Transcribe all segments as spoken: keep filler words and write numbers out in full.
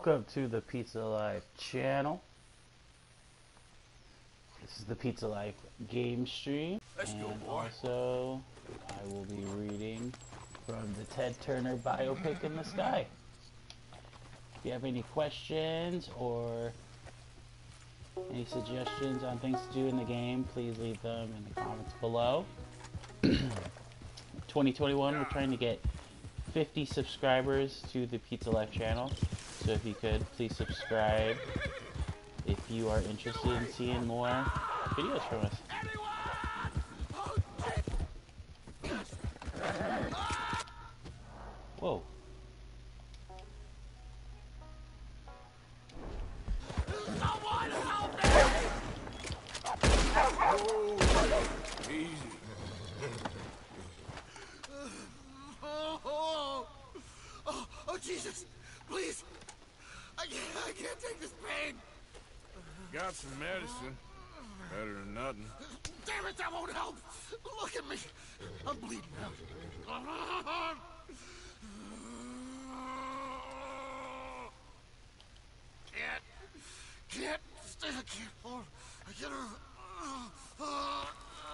Welcome to the Pizza Life channel. This is the Pizza Life game stream. Let's and go, boy. Also, I will be reading from the Ted Turner biopic In the Sky. If you have any questions or any suggestions on things to do in the game, please leave them in the comments below. twenty twenty-one, we're trying to get fifty subscribers to the Pizza Life channel. So if you could, please subscribe if you are interested in seeing more videos from us. Whoa. Someone help me! Easy. Oh, oh, oh, oh, Jesus! Please! I can't, I can't take this pain! Got some medicine. Better than nothing. Damn it, that won't help! Look at me! I'm bleeding out. Can't, can't, stay, I can't hold, I can't, uh,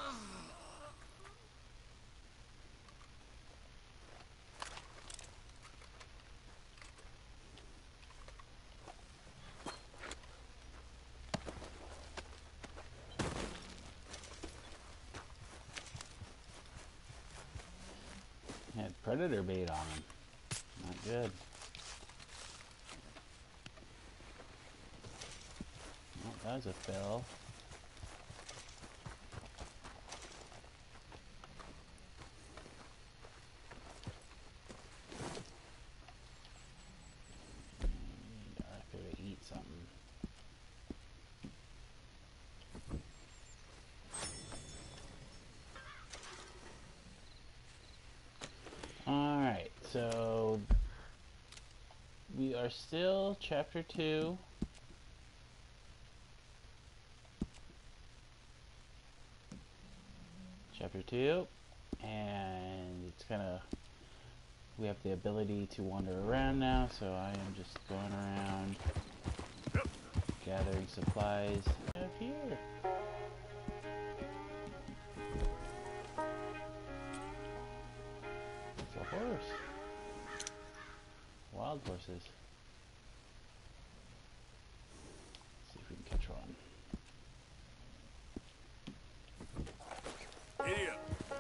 Had predator bait on him. Not good. Oh, that was a fail. Arthur to eat something. Alright, so we are still chapter two. Chapter two, and it's kind of, we have the ability to wander around now, so I am just going around gathering supplies up here. It's a horse. Wild horses. Let's see if we can catch one. Idiot.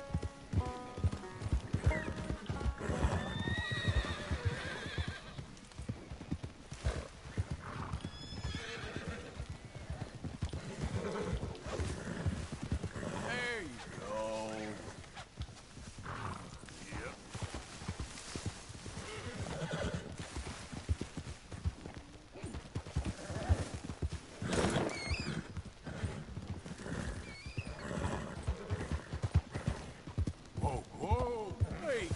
There you go. Yep. Whoa, whoa, wait.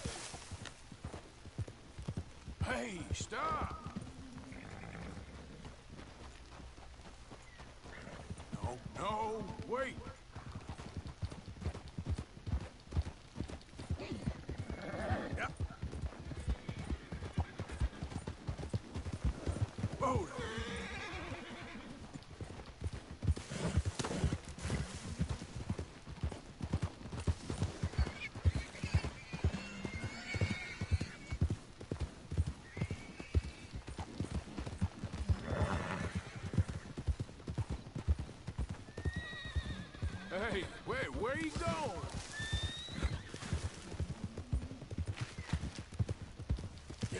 Hey, stop. No, no, wait. Yep. Whoa. Hey, wait, where you going? Yeah.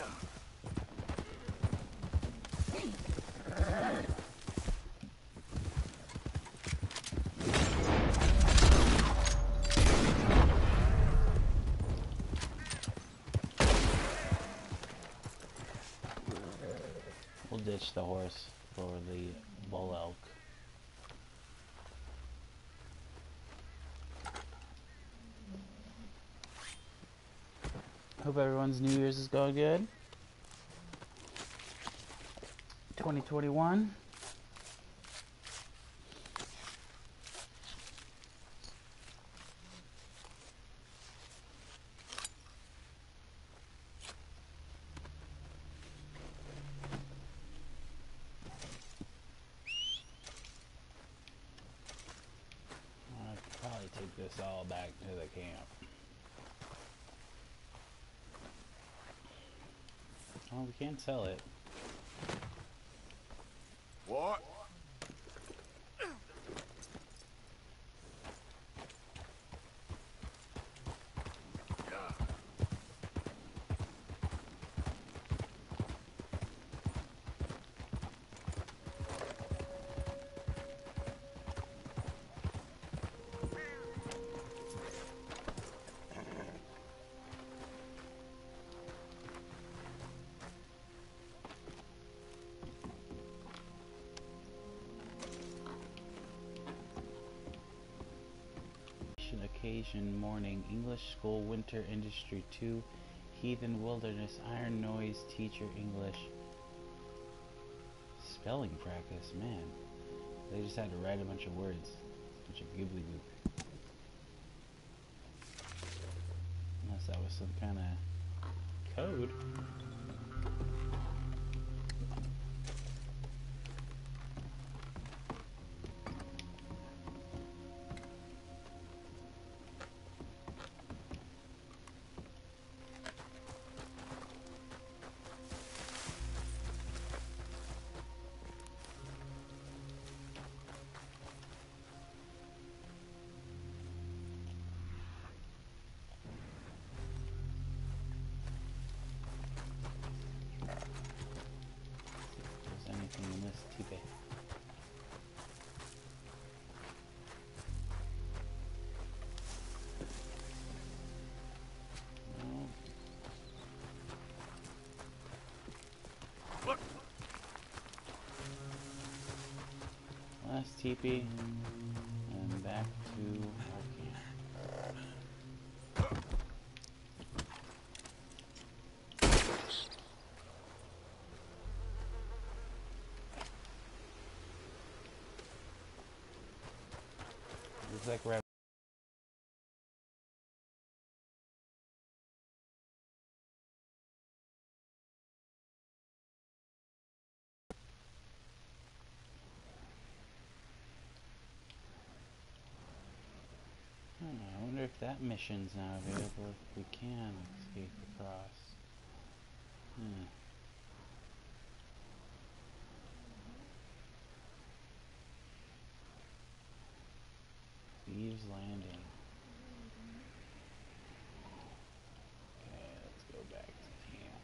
We'll ditch the horse for the bull elk. Hope everyone's New Year's is going good. twenty twenty-one. take this all back to the camp. Oh, we can't sell it. What? Occasion morning English school winter industry two heathen wilderness iron noise teacher English spelling practice. Man, they just had to write a bunch of words, a bunch of goobly goop. Unless that was some kind of code. In this teepee. No. Look. Last teepee and back to our camp. Looks like we're I don't know, I wonder if that mission's now available if we can escape across. Hmm. Thieves Landing. Okay, let's go back to camp.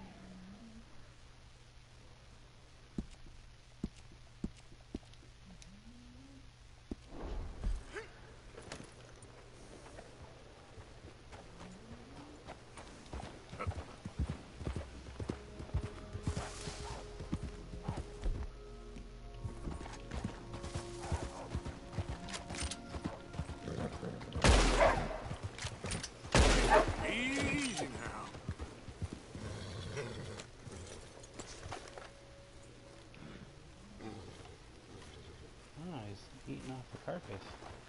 Easy now. Oh, he's eating off the carcass.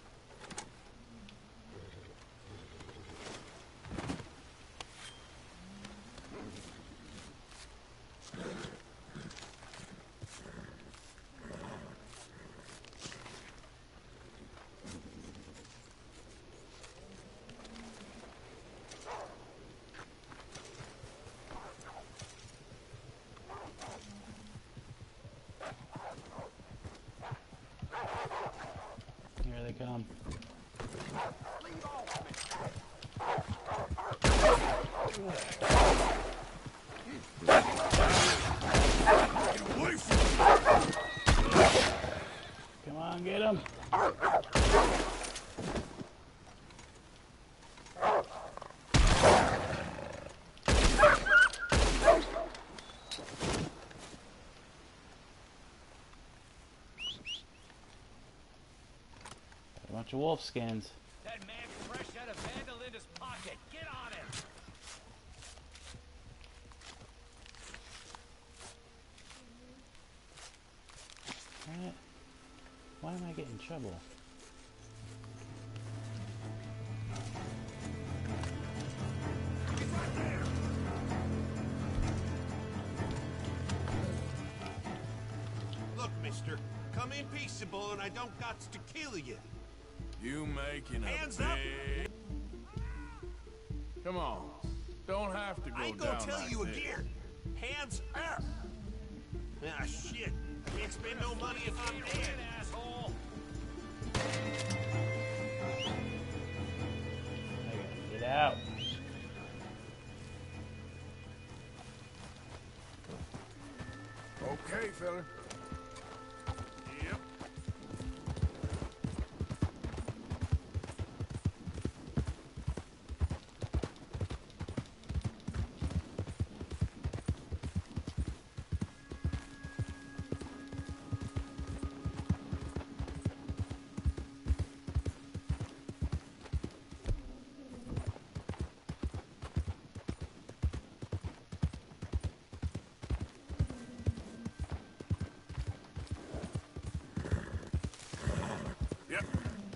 Here they come. Get away from me. Come on, get him. A bunch of wolf skins. That man fresh out of Vandalinda's pocket. Get on him! What? Why am I getting in trouble? Look, mister, come in peaceable and I don't got to kill you. You making a Hands big... up. Come on. Don't have to go I ain't down gonna tell like you this. again. Hands up. Ah, shit. I can't spend no money if I'm dead. Asshole. I gotta get out. Okay, fella. Yep. Yep.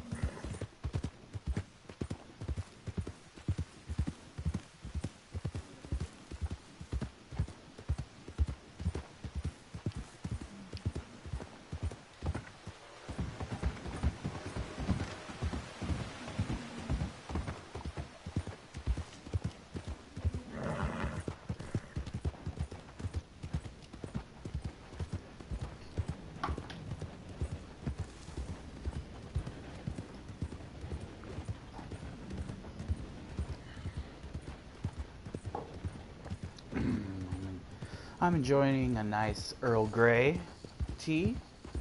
I'm enjoying a nice Earl Grey tea.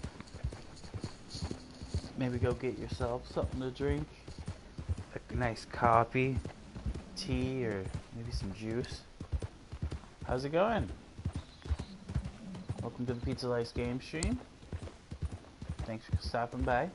Maybe go get yourself something to drink. A nice coffee, tea, or maybe some juice. How's it going? Welcome to the Pizza Lice game stream. Thanks for stopping by.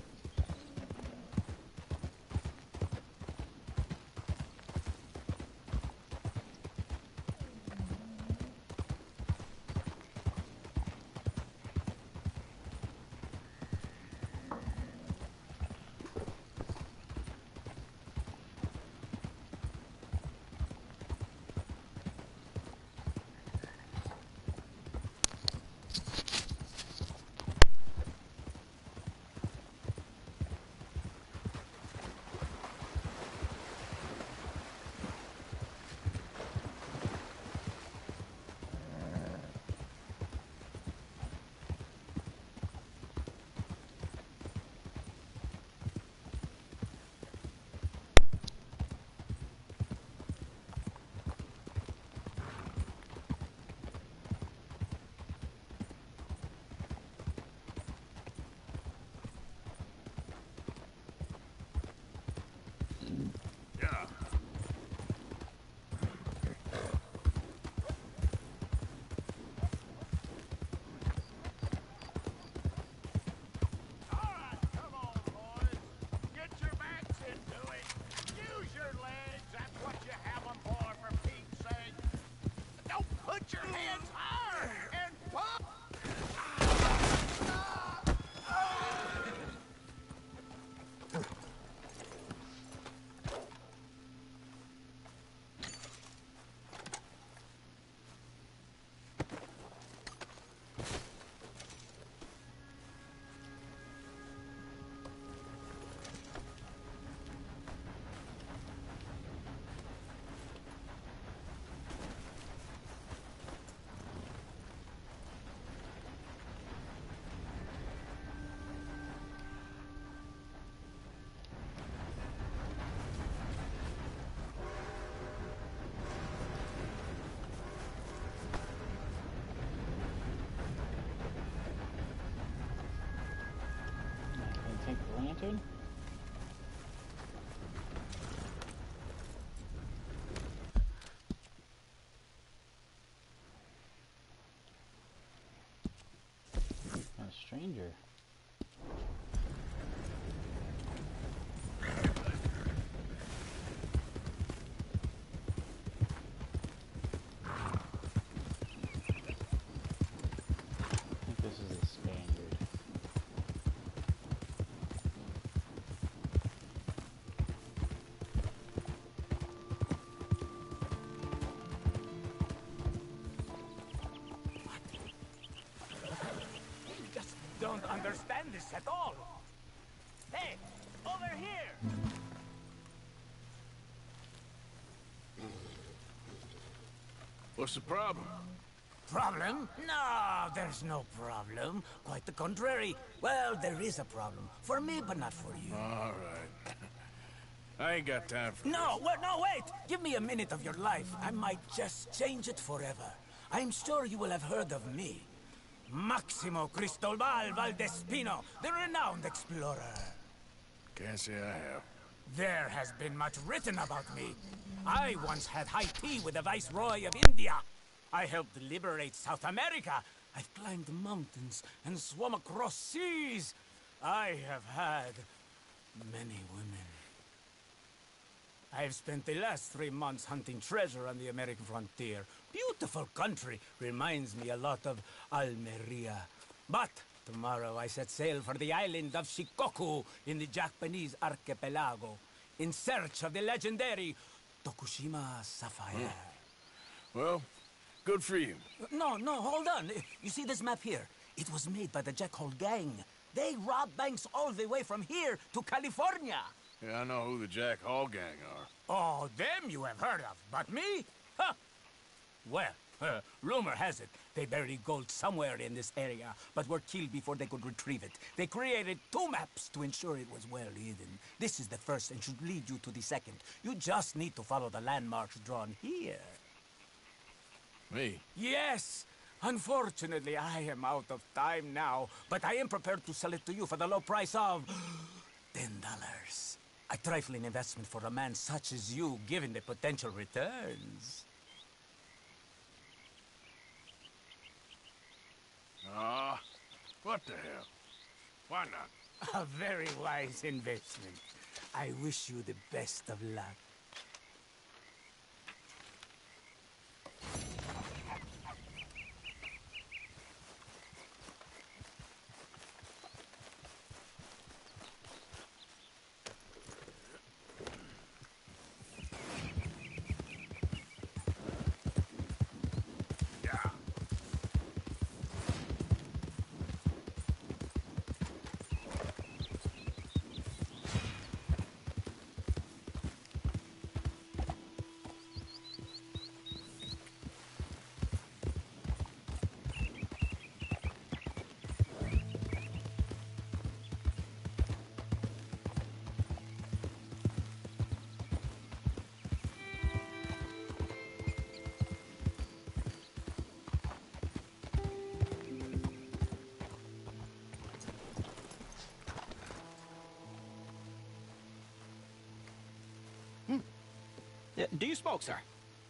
Yeah. All right, come on, boys. Get your backs into it. Use your legs. That's what you have them for, for Pete's sake. Don't put your hands higher and pull. Can I take the lantern? A stranger. I think this is a Spaniard. You just don't understand this at all. Hey, over What's the problem? Problem? No, there's no problem. Quite the contrary. Well, there is a problem. For me, but not for you. All right. I ain't got time for No, wait, no, wait! Give me a minute of your life. I might just change it forever. I'm sure you will have heard of me. Maximo Cristobal Valdespino, the renowned explorer. Can't say I have. There has been much written about me. I once had high tea with the Viceroy of India. I helped liberate South America. I've climbed mountains and swum across seas. I have had many women. I've spent the last three months hunting treasure on the American frontier. Beautiful country. Reminds me a lot of Almeria. But tomorrow I set sail for the island of Shikoku in the Japanese archipelago in search of the legendary Tokushima Sapphire. Well, good for you. No, no, hold on. You see this map here? It was made by the Jackhole Gang. They rob banks all the way from here to California. Yeah, I know who the Jack Hall gang are. Oh, them you have heard of, but me? Huh. Well, uh, rumor has it they buried gold somewhere in this area, but were killed before they could retrieve it. They created two maps to ensure it was well hidden. This is the first and should lead you to the second. You just need to follow the landmarks drawn here. Me? Yes! Unfortunately, I am out of time now, but I am prepared to sell it to you for the low price of ten dollars. A trifling investment for a man such as you, given the potential returns. Ah, what the hell? Why not? A very wise investment. I wish you the best of luck. Yeah, do you smoke, sir?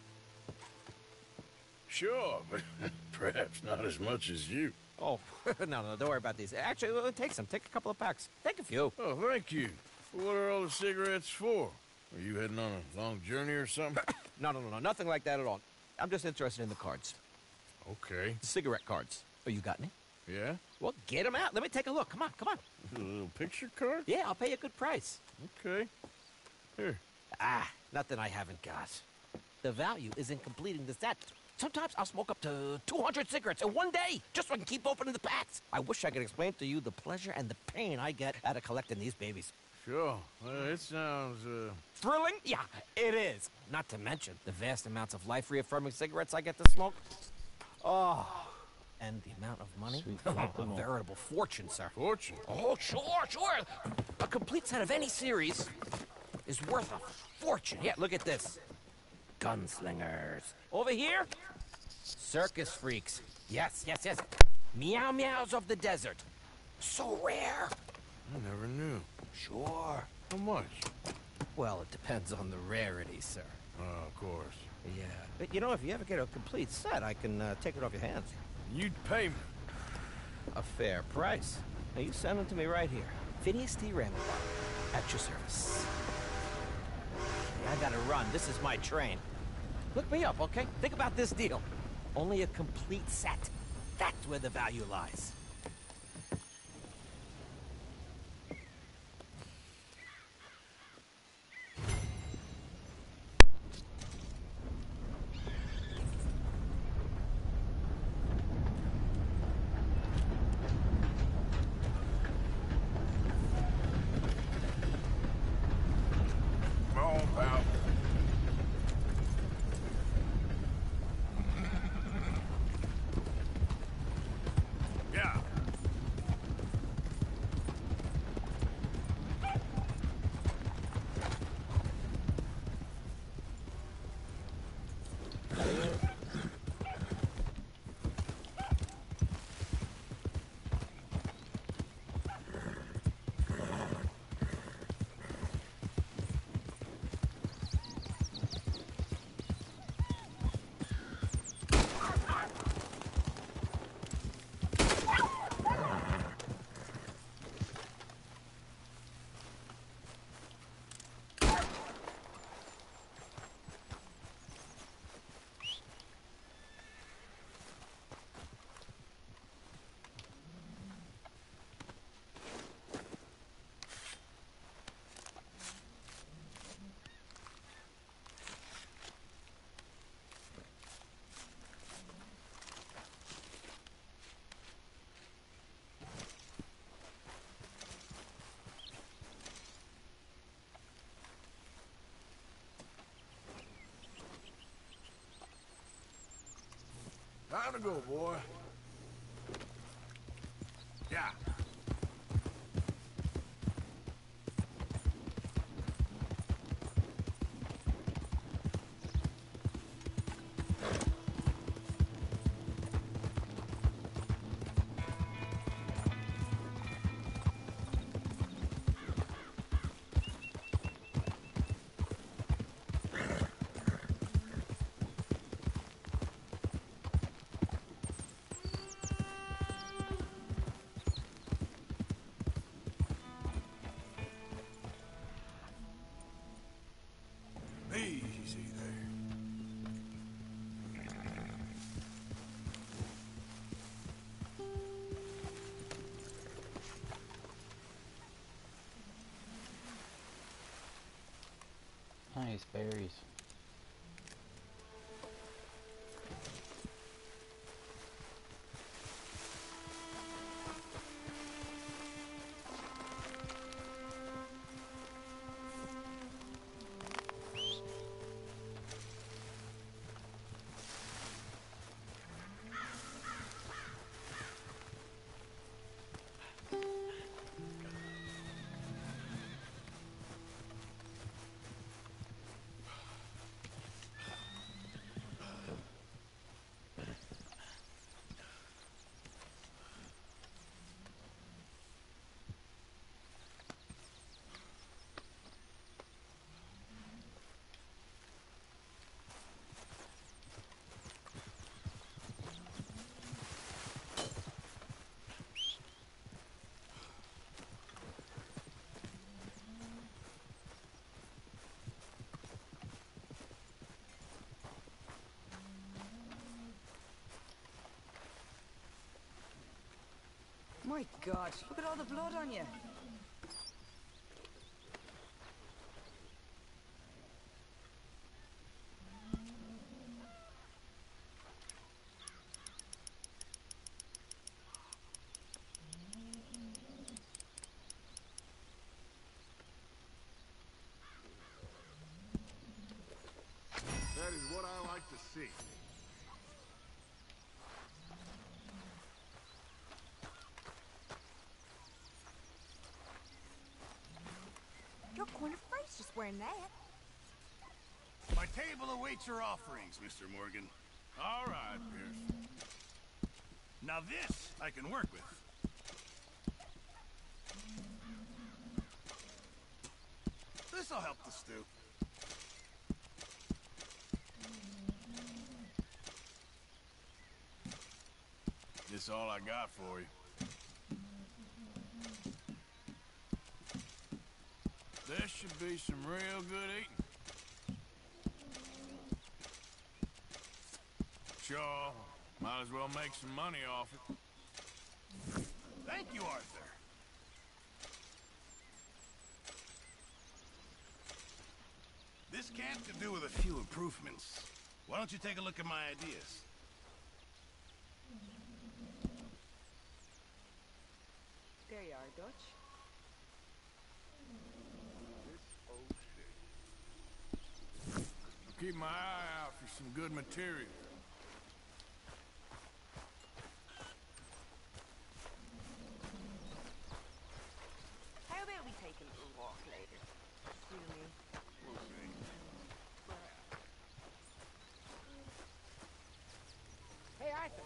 Sure, but perhaps not as much as you. Oh, no, no, don't worry about these. Actually, well, take some. Take a couple of packs. Take a few. Oh, thank you. What are all the cigarettes for? Are you heading on a long journey or something? No, no, no, no, nothing like that at all. I'm just interested in the cards. Okay. The cigarette cards. Oh, you got any? Yeah? Well, get them out. Let me take a look. Come on, come on. A little picture card? Yeah, I'll pay you a good price. Okay. Here. Ah, nothing I haven't got. The value is in completing the set. Sometimes I'll smoke up to two hundred cigarettes in one day, just so I can keep opening the packs. I wish I could explain to you the pleasure and the pain I get out of collecting these babies. Sure. Well, it sounds, uh... Thrilling? Yeah, it is. Not to mention the vast amounts of life-reaffirming cigarettes I get to smoke. Oh, and the amount of money? A veritable fortune, sir. Fortune? Oh, sure, sure. A complete set of any series is worth a fortune. Yeah, look at this. Gunslingers. Over here, circus freaks. Yes, yes, yes. Meow meows of the desert. So rare. I never knew. Sure. How much? Well, it depends on the rarity, sir. Oh, of course. Yeah. But, you know, if you ever get a complete set, I can uh, take it off your hands. You'd pay me. A fair price. Now, you send them to me right here. Phineas T. Randall, at your service. I gotta run. This is my train. Look me up, okay? Think about this deal. Only a complete set. That's where the value lies. Time to go, boy. Yeah. Easy there. Nice berries. My God, look at all the blood on you. That is what I like to see. You're going to face just wearing that. My table awaits your offerings, Mister Morgan. All right, Pierce. Now this I can work with. This'll help the stew. This all I got for you. This should be some real good eating. Sure, might as well make some money off it. Thank you, Arthur. This camp could do with a few improvements. Why don't you take a look at my ideas? There you are, Dutch. I'll keep my eye out for some good material. How about we take a little walk later? You and me. Hey, Arthur.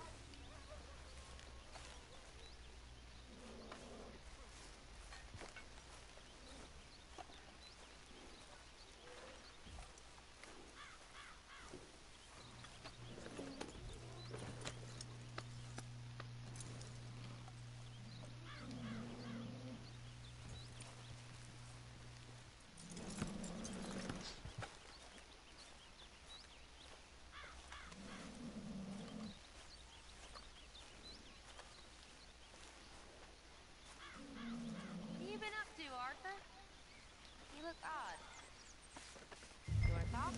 What have you been up to, Arthur? You look odd. You want to talk?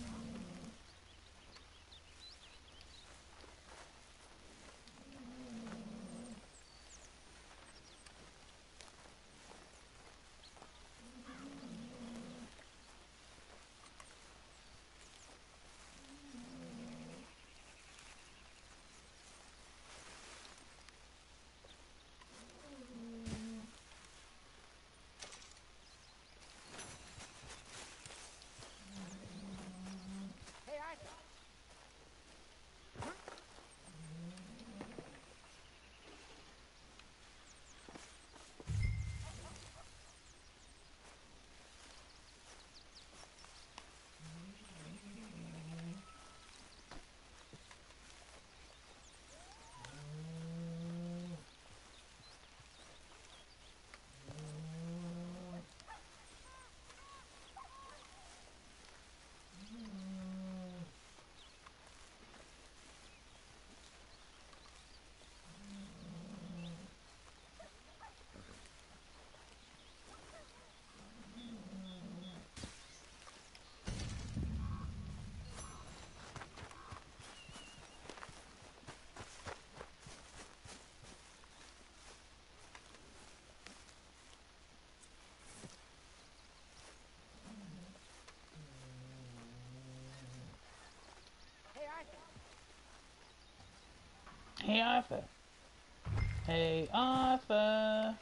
Hey, Arthur. Hey, Arthur.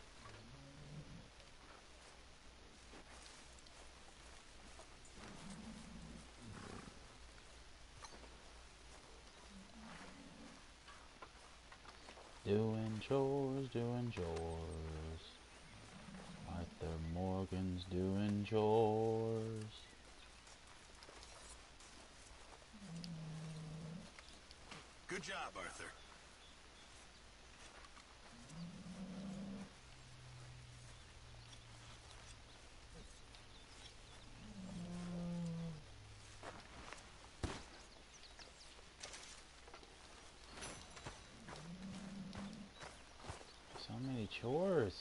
Doing chores, doing chores. Arthur Morgan's doing chores. Good job, Arthur. So many chores.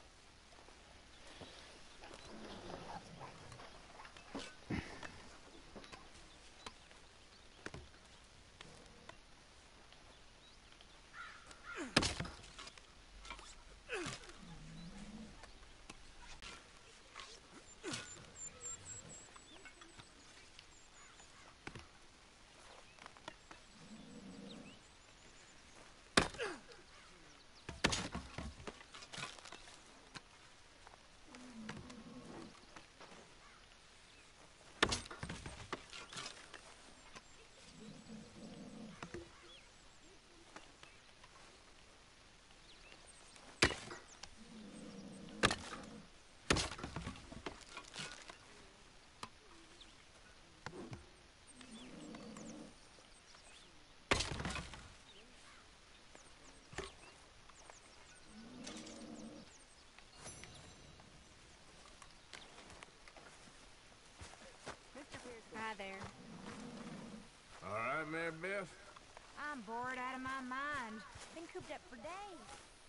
Hi there. All right, Mary Beth? I'm bored out of my mind. Been cooped up for days.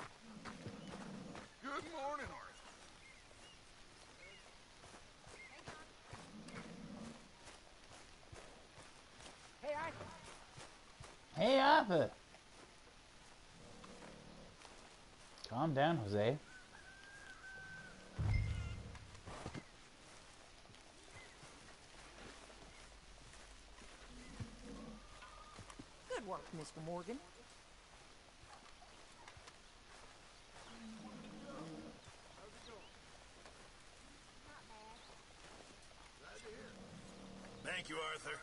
Good morning, Arthur. Hey, Arthur. Hey, Arthur. Calm down, Jose. Good work, Mister Morgan. Thank you, Arthur.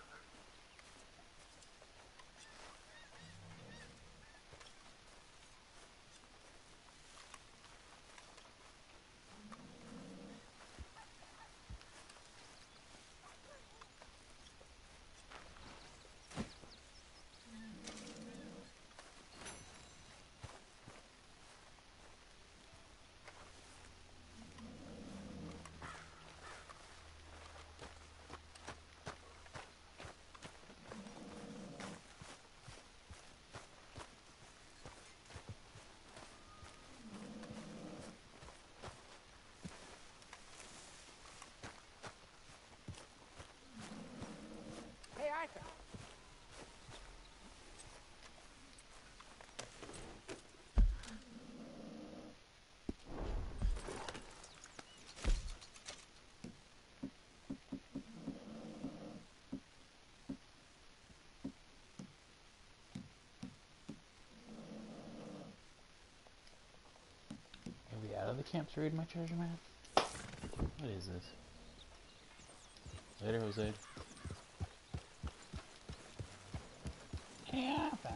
Hey, Arthur. Are we out of the camp to read my treasure map? What is this? Later, Jose. Hey, Arthur.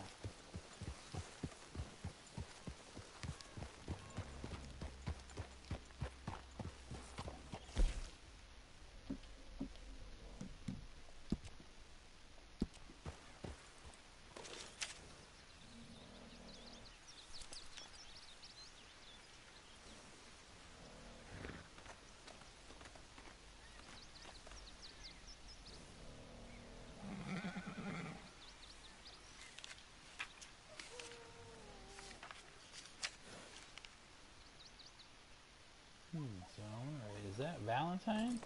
Hmm, so, alright, is that Valentine?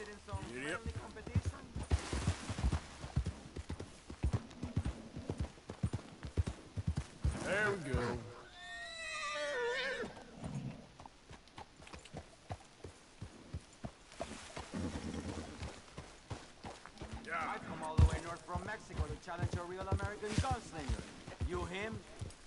interested in some Yep. friendly competition? There we go. I come all the way north from Mexico to challenge a real American gunslinger. You him?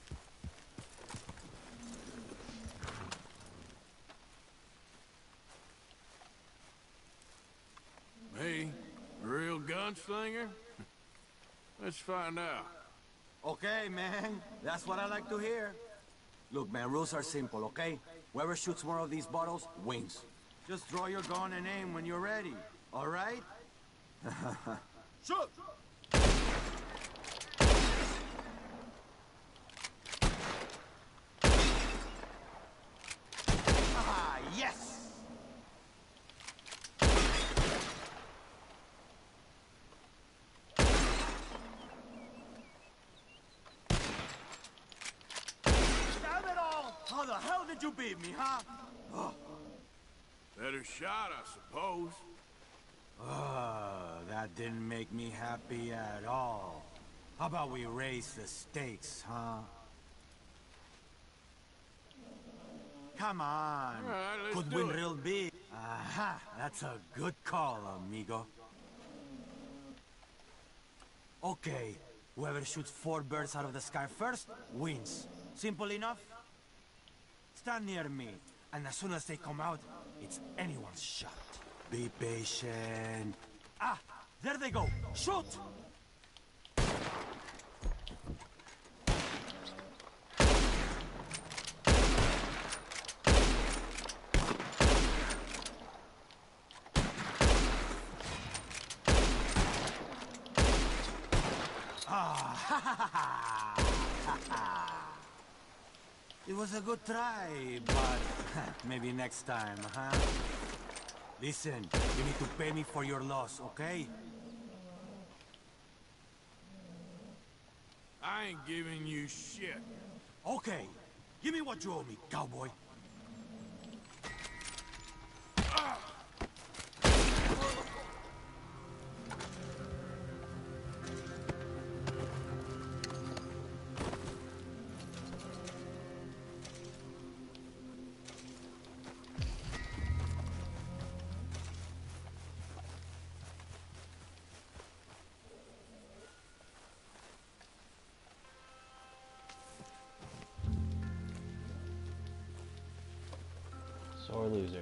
Me? A real gunslinger? Let's find out. Okay, man. That's what I like to hear. Look, man, rules are simple, okay? Whoever shoots more of these bottles wins. Just draw your gun and aim when you're ready, all right? Shoot! Ah, yes! Damn it all! How the hell did you beat me, huh? Oh. Better shot, I suppose. Uh, that didn't make me happy at all. How about we raise the stakes, huh? Come on. All right, let's Could do win it. real big. Aha, that's a good call, amigo. Okay, whoever shoots four birds out of the sky first wins. Simple enough? Stand near me, and as soon as they come out, it's anyone's shot. Be patient. Ah, there they go. Shoot! Ah, ha ha ha ha ha. It was a good try, but maybe next time, huh? Listen, you need to pay me for your loss, okay? I ain't giving you shit. Okay. Give me what you owe me, cowboy. Sore loser.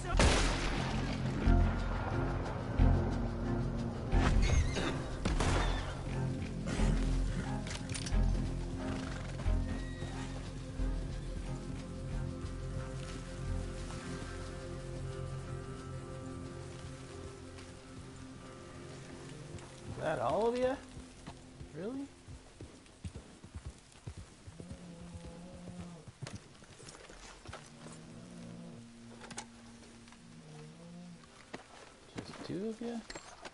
Is that all of you? Really? Just two of you?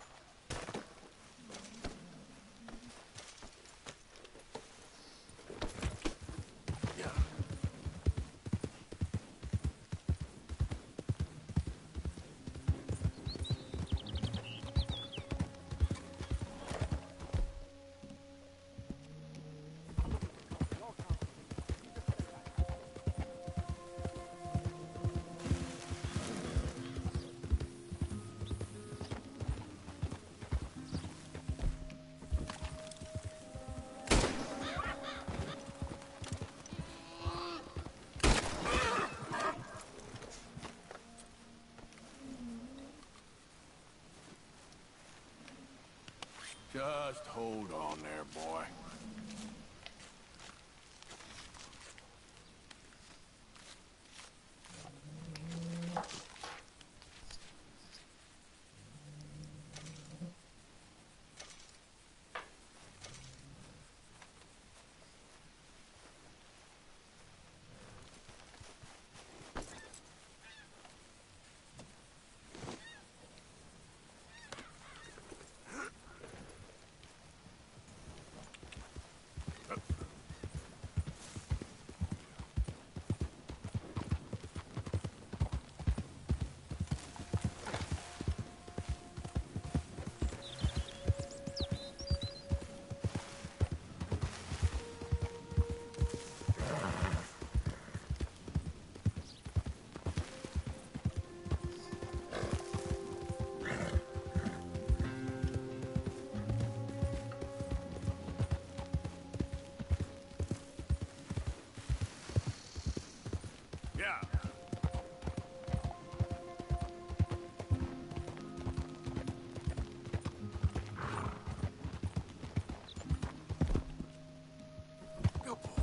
Just hold on there, boy. Yeah. Good boy.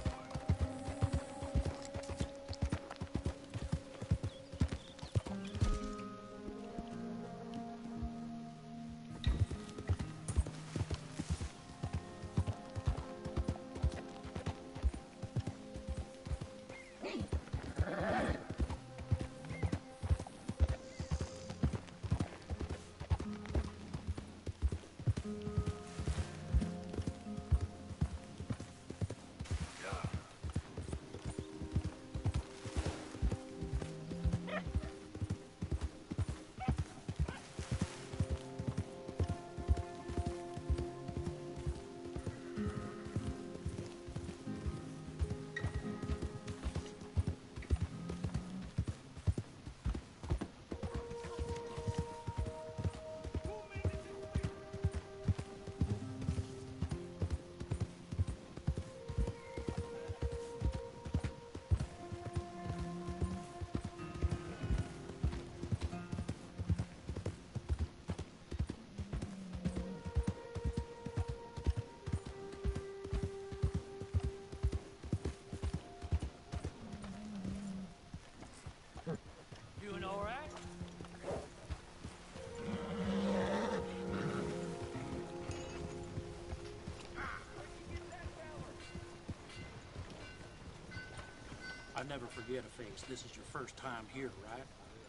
Doing all right? I never forget a face. This is your first time here, right?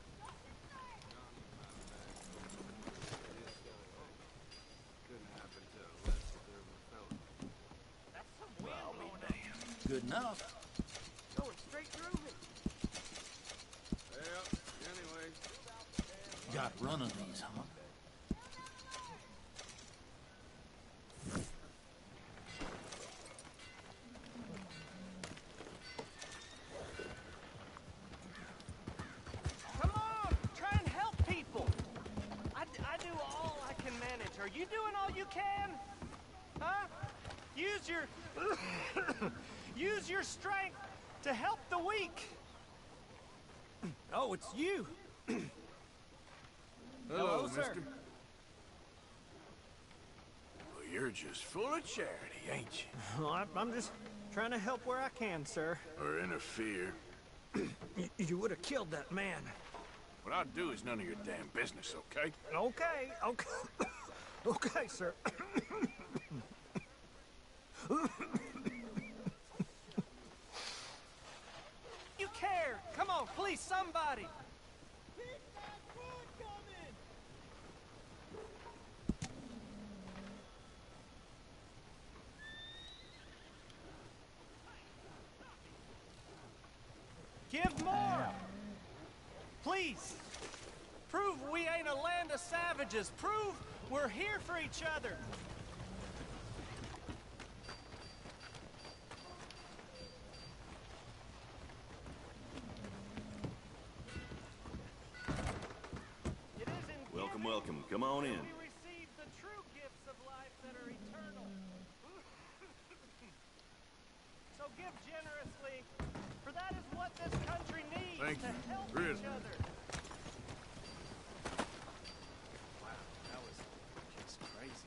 Good enough. Going straight through me. Well, anyway. Got run of these, huh? Come on, try and help people. I, d- I do all I can manage. Are you doing all you can? Huh? Use your... use your strength to help the weak. Oh, it's you. Hello, Hello, sir. mister. Well, you're just full of charity, ain't you? Well, I'm, I'm just trying to help where I can, sir. Or interfere. Y you would have killed that man. What I do is none of your damn business, okay? Okay, okay. Okay, sir. You care! Come on, please, somebody! Give more! Please! Prove we ain't a land of savages. Prove we're here for each other. It is in Welcome, giving welcome. Come on in. that we receive the true gifts of life that are eternal. So give generously, for that is what this country needs. Thank to you. help Really. each other. Wow, that was just crazy.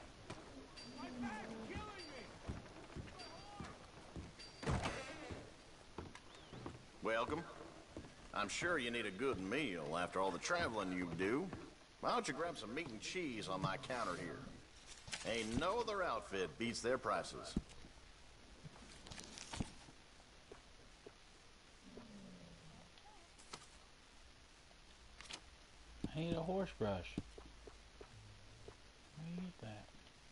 Welcome. I'm sure you need a good meal after all the traveling you do. Why don't you grab some meat and cheese on my counter here? Ain't no other outfit beats their prices. I need a horse brush. Where do you get that?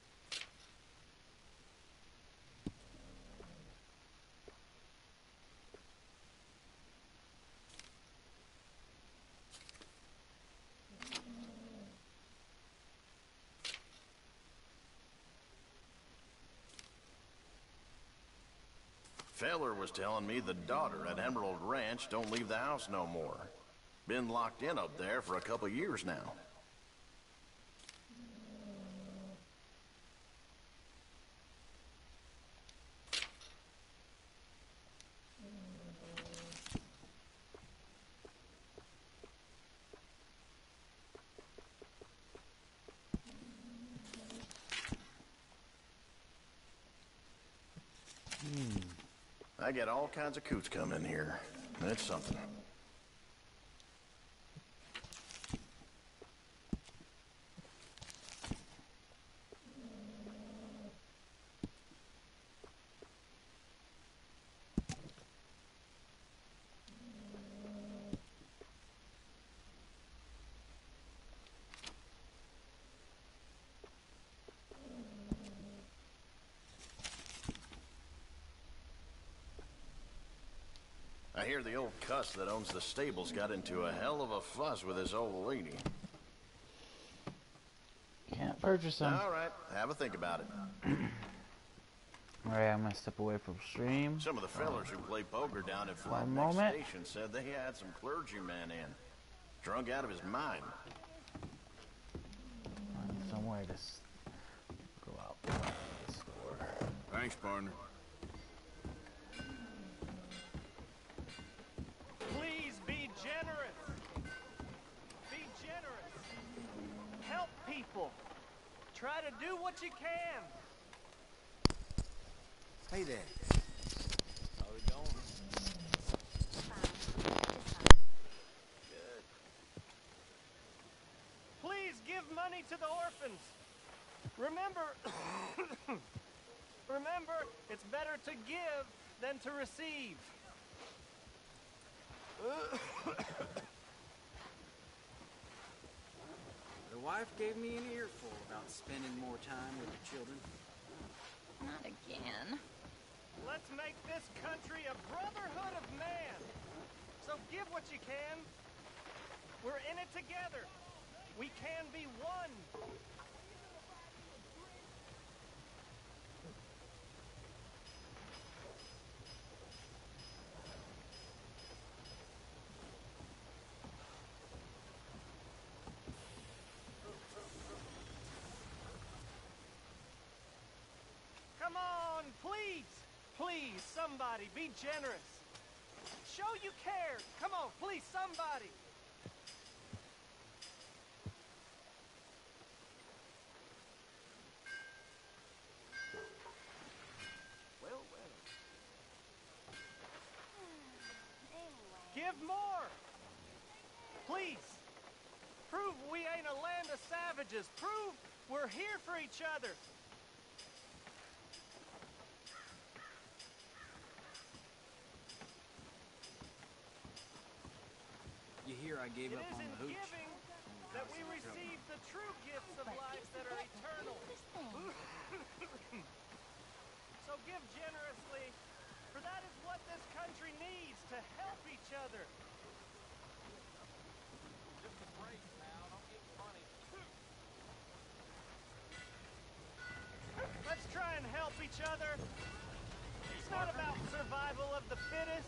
Feller was telling me the daughter at Emerald Ranch don't leave the house no more. Been locked in up there for a couple years now. I get all kinds of coots come in here. It's something. I hear the old cuss that owns the stables got into a hell of a fuss with his old lady. Can't purchase them. All right, have a think about it. Alright, I'm gonna step away from stream. Some of the fellers who play poker down at Flat One Neck moment. Station said they had some clergyman in. Drunk out of his mind. Find somewhere to s- go out to the store. Thanks, partner. Please be generous. Be generous. Help people. Try to do what you can. Hey there. How we going? Good. Please give money to the orphans. Remember, remember, it's better to give than to receive. The wife gave me an earful about spending more time with the children. Not again. Let's make this country a brotherhood of man. So give what you can. We're in it together. We can be one. Come on, please. Please, somebody, be generous. Show you care. Come on, please, somebody. Prove we ain't a land of savages. Prove we're here for each other. You hear I gave It up is on in the hooch. giving that we receive the true gifts of life that are eternal. So give generously, for that is what this country needs to help each other. Just a break, pal. Don't get funny. Let's try and help each other. It's not about survival of the fittest.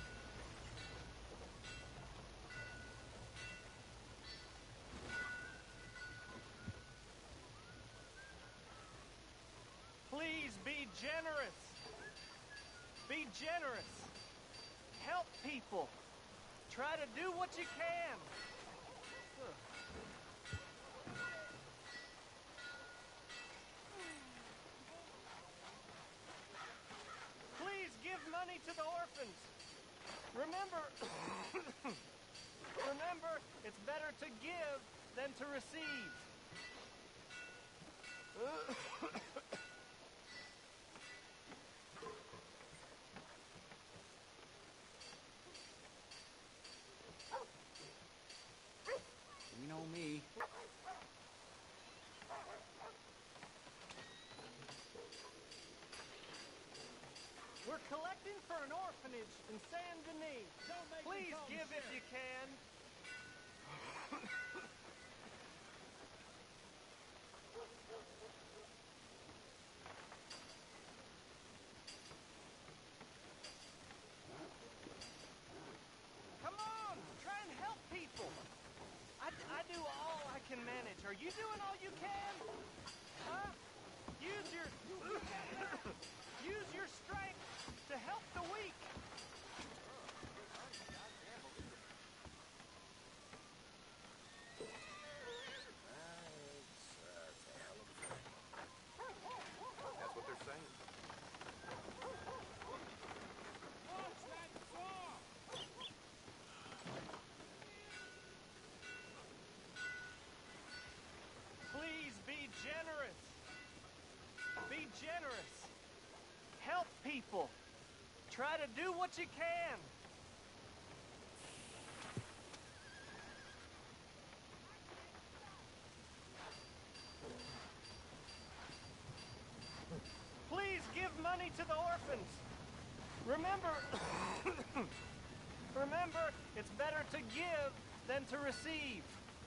Please be generous. Be generous. Help people. Try to do what you can. Please give money to the orphans. Remember, remember, it's better to give than to receive. You know me. We're collecting for an orphanage in Saint Denis. Please give if you can. Come on, try and help people. I, I do all I can manage. Are you doing all you can? Huh? Use your use your strength to help the weak. That's what they're saying. Please be generous. Be generous. Help people. Try to do what you can. Please give money to the orphans. Remember, remember, it's better to give than to receive.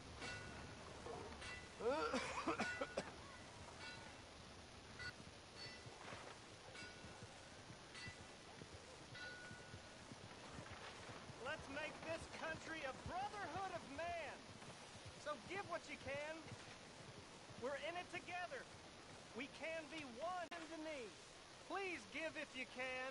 Let's make this country a brotherhood of man. So give what you can. We're in it together. We can be one in the knee. Please give if you can.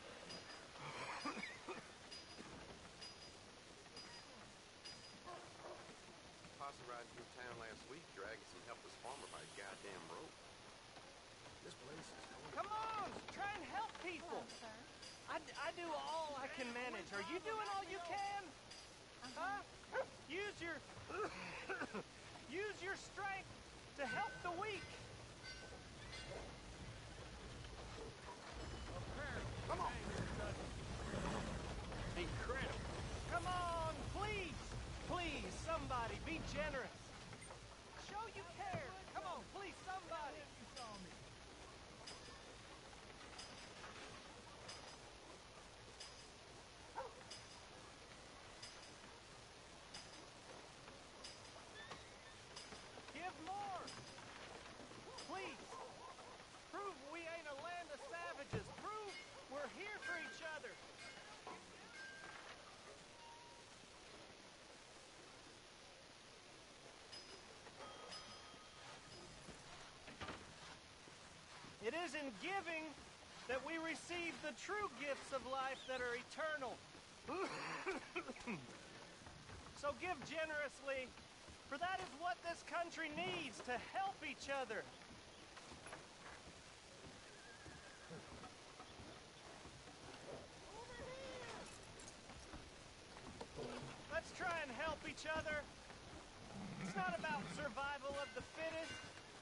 Posse riding through town last week, dragging some helpless farmer by a goddamn rope. This place is going. Come on, try and help people. I, I do all I can manage. Are you doing all you can? Huh? Use your use your strength to help the weak. Come on. Incredible. Come on, please, please, somebody, be generous. Show you care. Come on, please, somebody. Give more. Please. Prove we ain't a land of savages. Prove we're here for each other. It is in giving that we receive the true gifts of life that are eternal. So give generously, for that is what this country needs to help each other. Let's try and help each other. It's not about survival of the fittest.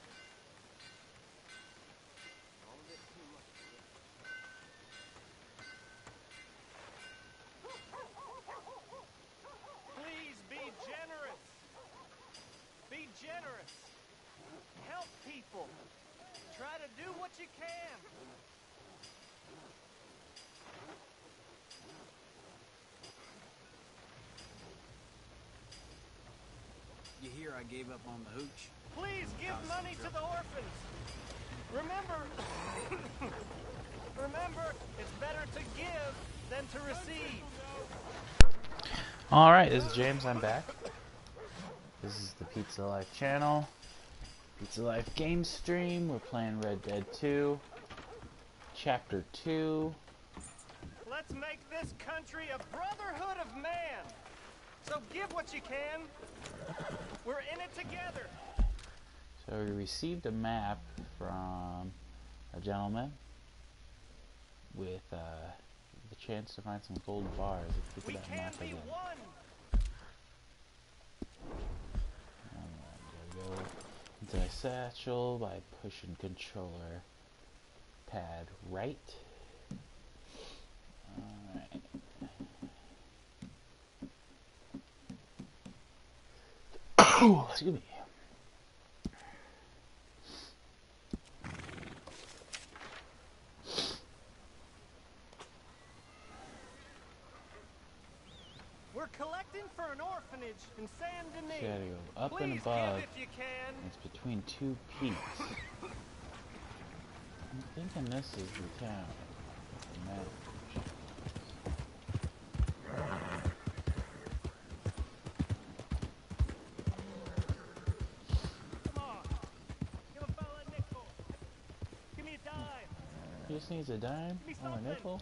Please be generous. Be generous. Help people. Try to do what you can. You hear I gave up on the hooch? Please give money to the orphans. Remember, remember, it's better to give than to receive. Alright, this is James, I'm back. This is the Pizza Life channel. Pizza Life game stream. We're playing Red Dead two. Chapter two. Let's make this country a brotherhood of man. So give what you can. We're in it together. So we received a map from a gentleman with uh, the chance to find some gold bars. Let's look We at that can map be again. one. Alright, there we go. Into my satchel by pushing controller pad right. Alright. Excuse me. We're collecting for an orphanage in Saint Denis. So you gotta go up Please and above. give if you can. It's between two peaks. I'm thinking this is the town. The map. Come on. Give a fella a nickel. Give me a dime. He just needs a dime Give me or a something. nickel.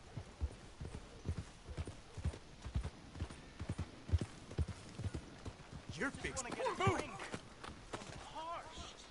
You're fixed. Wanna get a drink? I'm parched.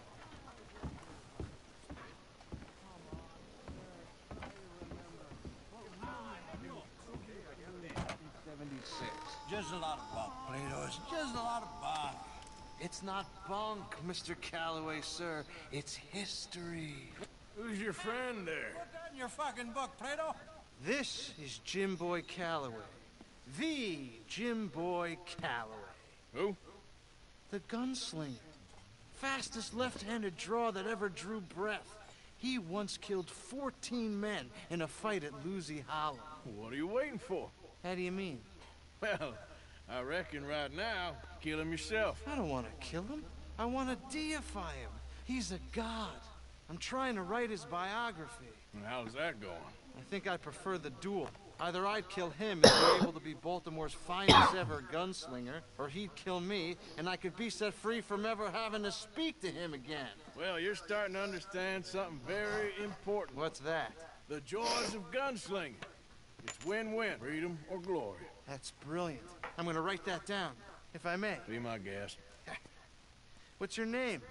Just a lot of bunk, Plato. It's just a lot of bunk. It's not bunk, Mister Calloway, sir. It's history. Who's your friend there? Put that in your fucking book, Plato. This is Jim Boy Calloway. The Jim Boy Calloway. Who? The gunslinger. Fastest left-handed draw that ever drew breath. He once killed fourteen men in a fight at Lucy Hollow. What are you waiting for? How do you mean? Well, I reckon right now, kill him yourself. I don't want to kill him. I want to deify him. He's a god. I'm trying to write his biography. And how's that going? I think I prefer the duel. Either I'd kill him and be able to be Baltimore's finest ever gunslinger, or he'd kill me, and I could be set free from ever having to speak to him again. Well, you're starting to understand something very important. What's that? The joys of gunslinging. It's win-win, freedom or glory. That's brilliant. I'm gonna write that down, if I may. Be my guest. What's your name?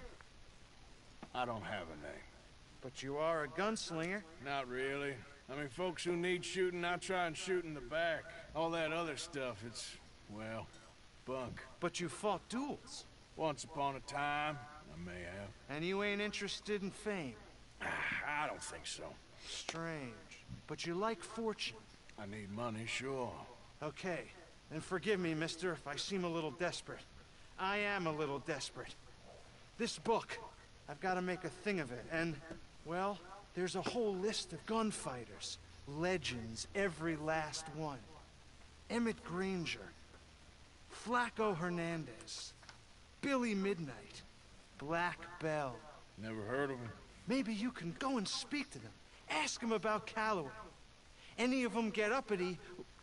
I don't have a name. But you are a gunslinger. Not really. I mean, folks who need shooting, I try and shoot in the back. All that other stuff, it's, well, bunk. But you fought duels. Once upon a time, I may have. And you ain't interested in fame. I don't think so. Strange. But you like fortune. I need money, sure. Okay. Then forgive me, mister, if I seem a little desperate. I am a little desperate. This book, I've got to make a thing of it, and, well, there's a whole list of gunfighters. Legends, every last one. Emmett Granger. Flaco Hernandez. Billy Midnight. Black Bell. Never heard of him. Maybe you can go and speak to them. Ask them about Calloway. Any of them get uppity,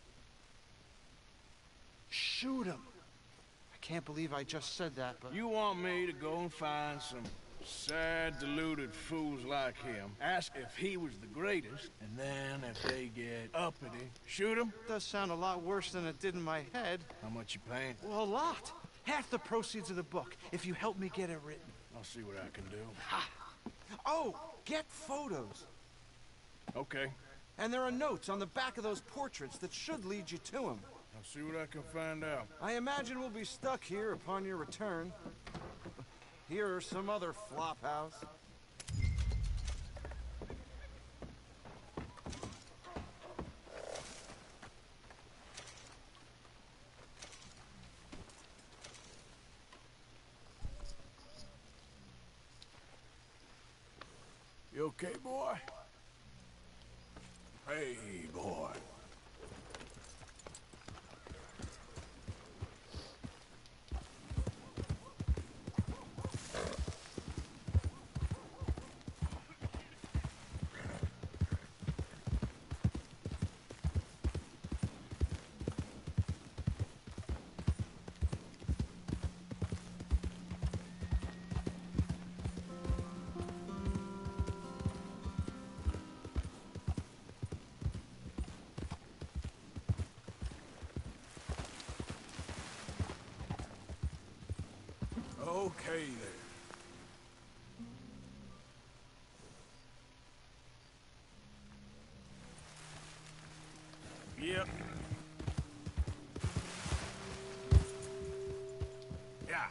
shoot them. I can't believe I just said that, but... You want me to go and find some sad, deluded fools like him, ask if he was the greatest, and then if they get uppity, shoot him? Does sound a lot worse than it did in my head. How much you paying? Well, a lot. Half the proceeds of the book, if you help me get it written. I'll see what I can do. Ha! Oh, get photos. Okay. And there are notes on the back of those portraits that should lead you to him. I'll see what I can find out. I imagine we'll be stuck here upon your return. Here or some other flop house. You okay, boy? Hey, boy. Okay, there. Yep. Yeah.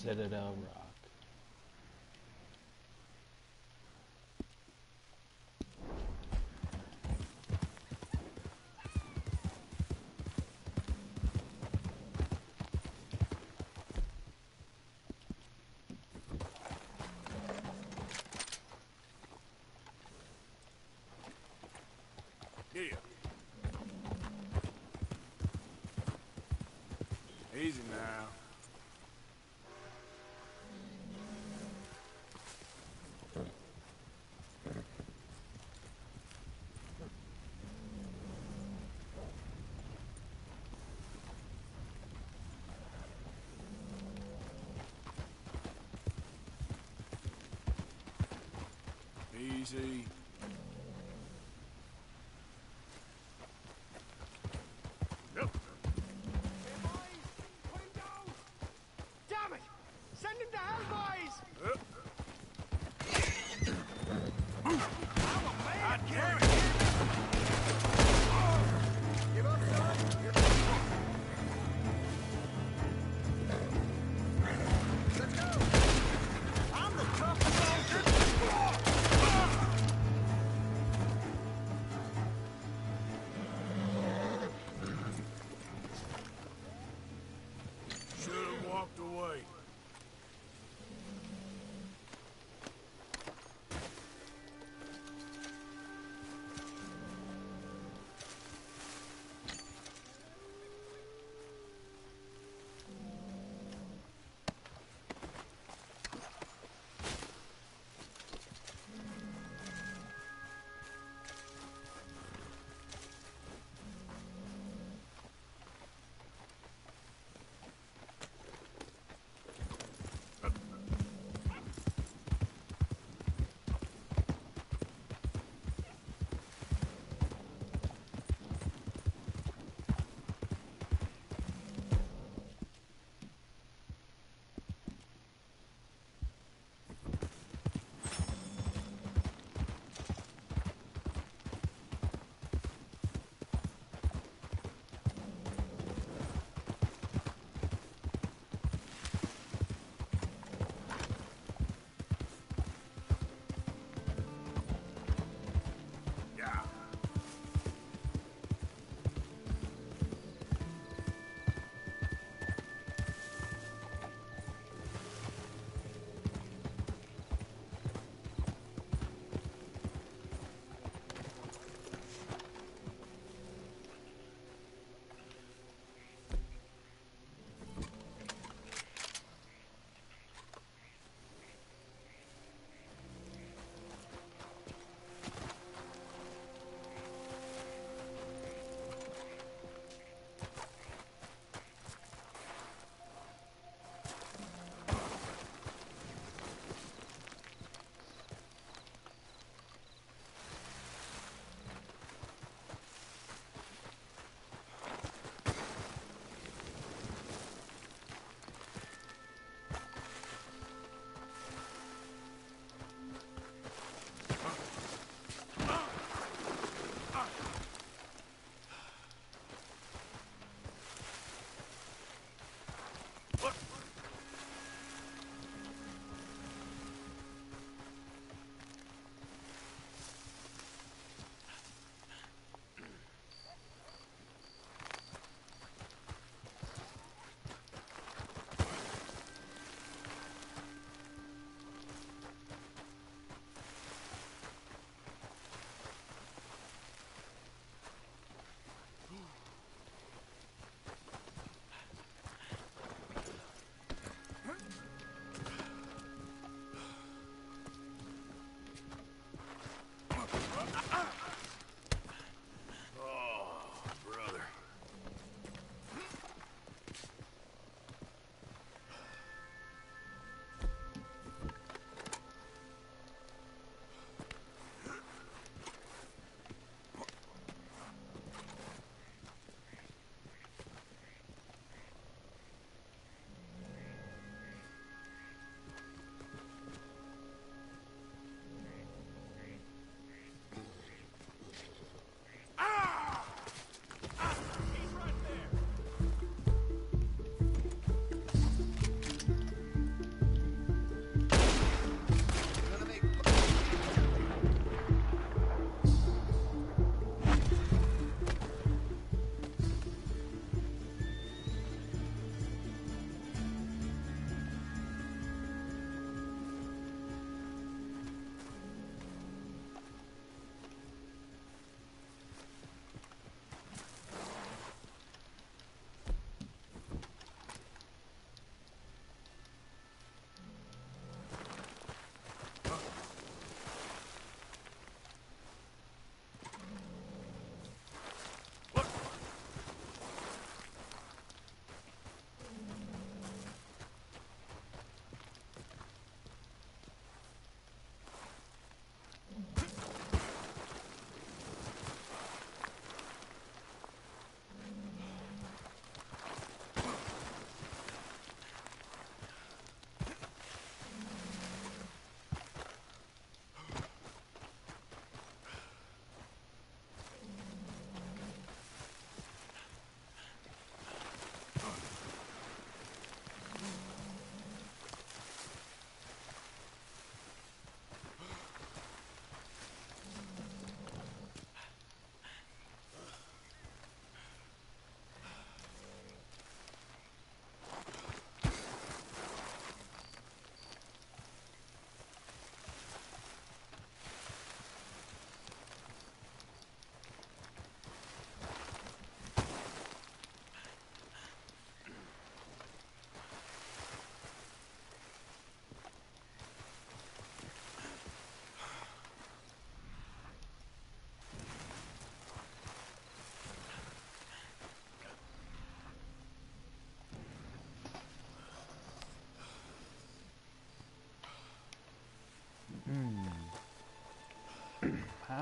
Citadel Rock. Here. Easy now. Easy. Yep. Damn it! Send him to hell, boys! Yep. God damn it! Give up, son. You're... Let's go. I'm the toughest soldier.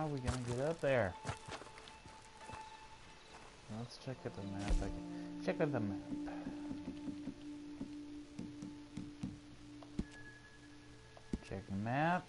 are we gonna get up there? Let's check at the map. I can check at the map. Check the map.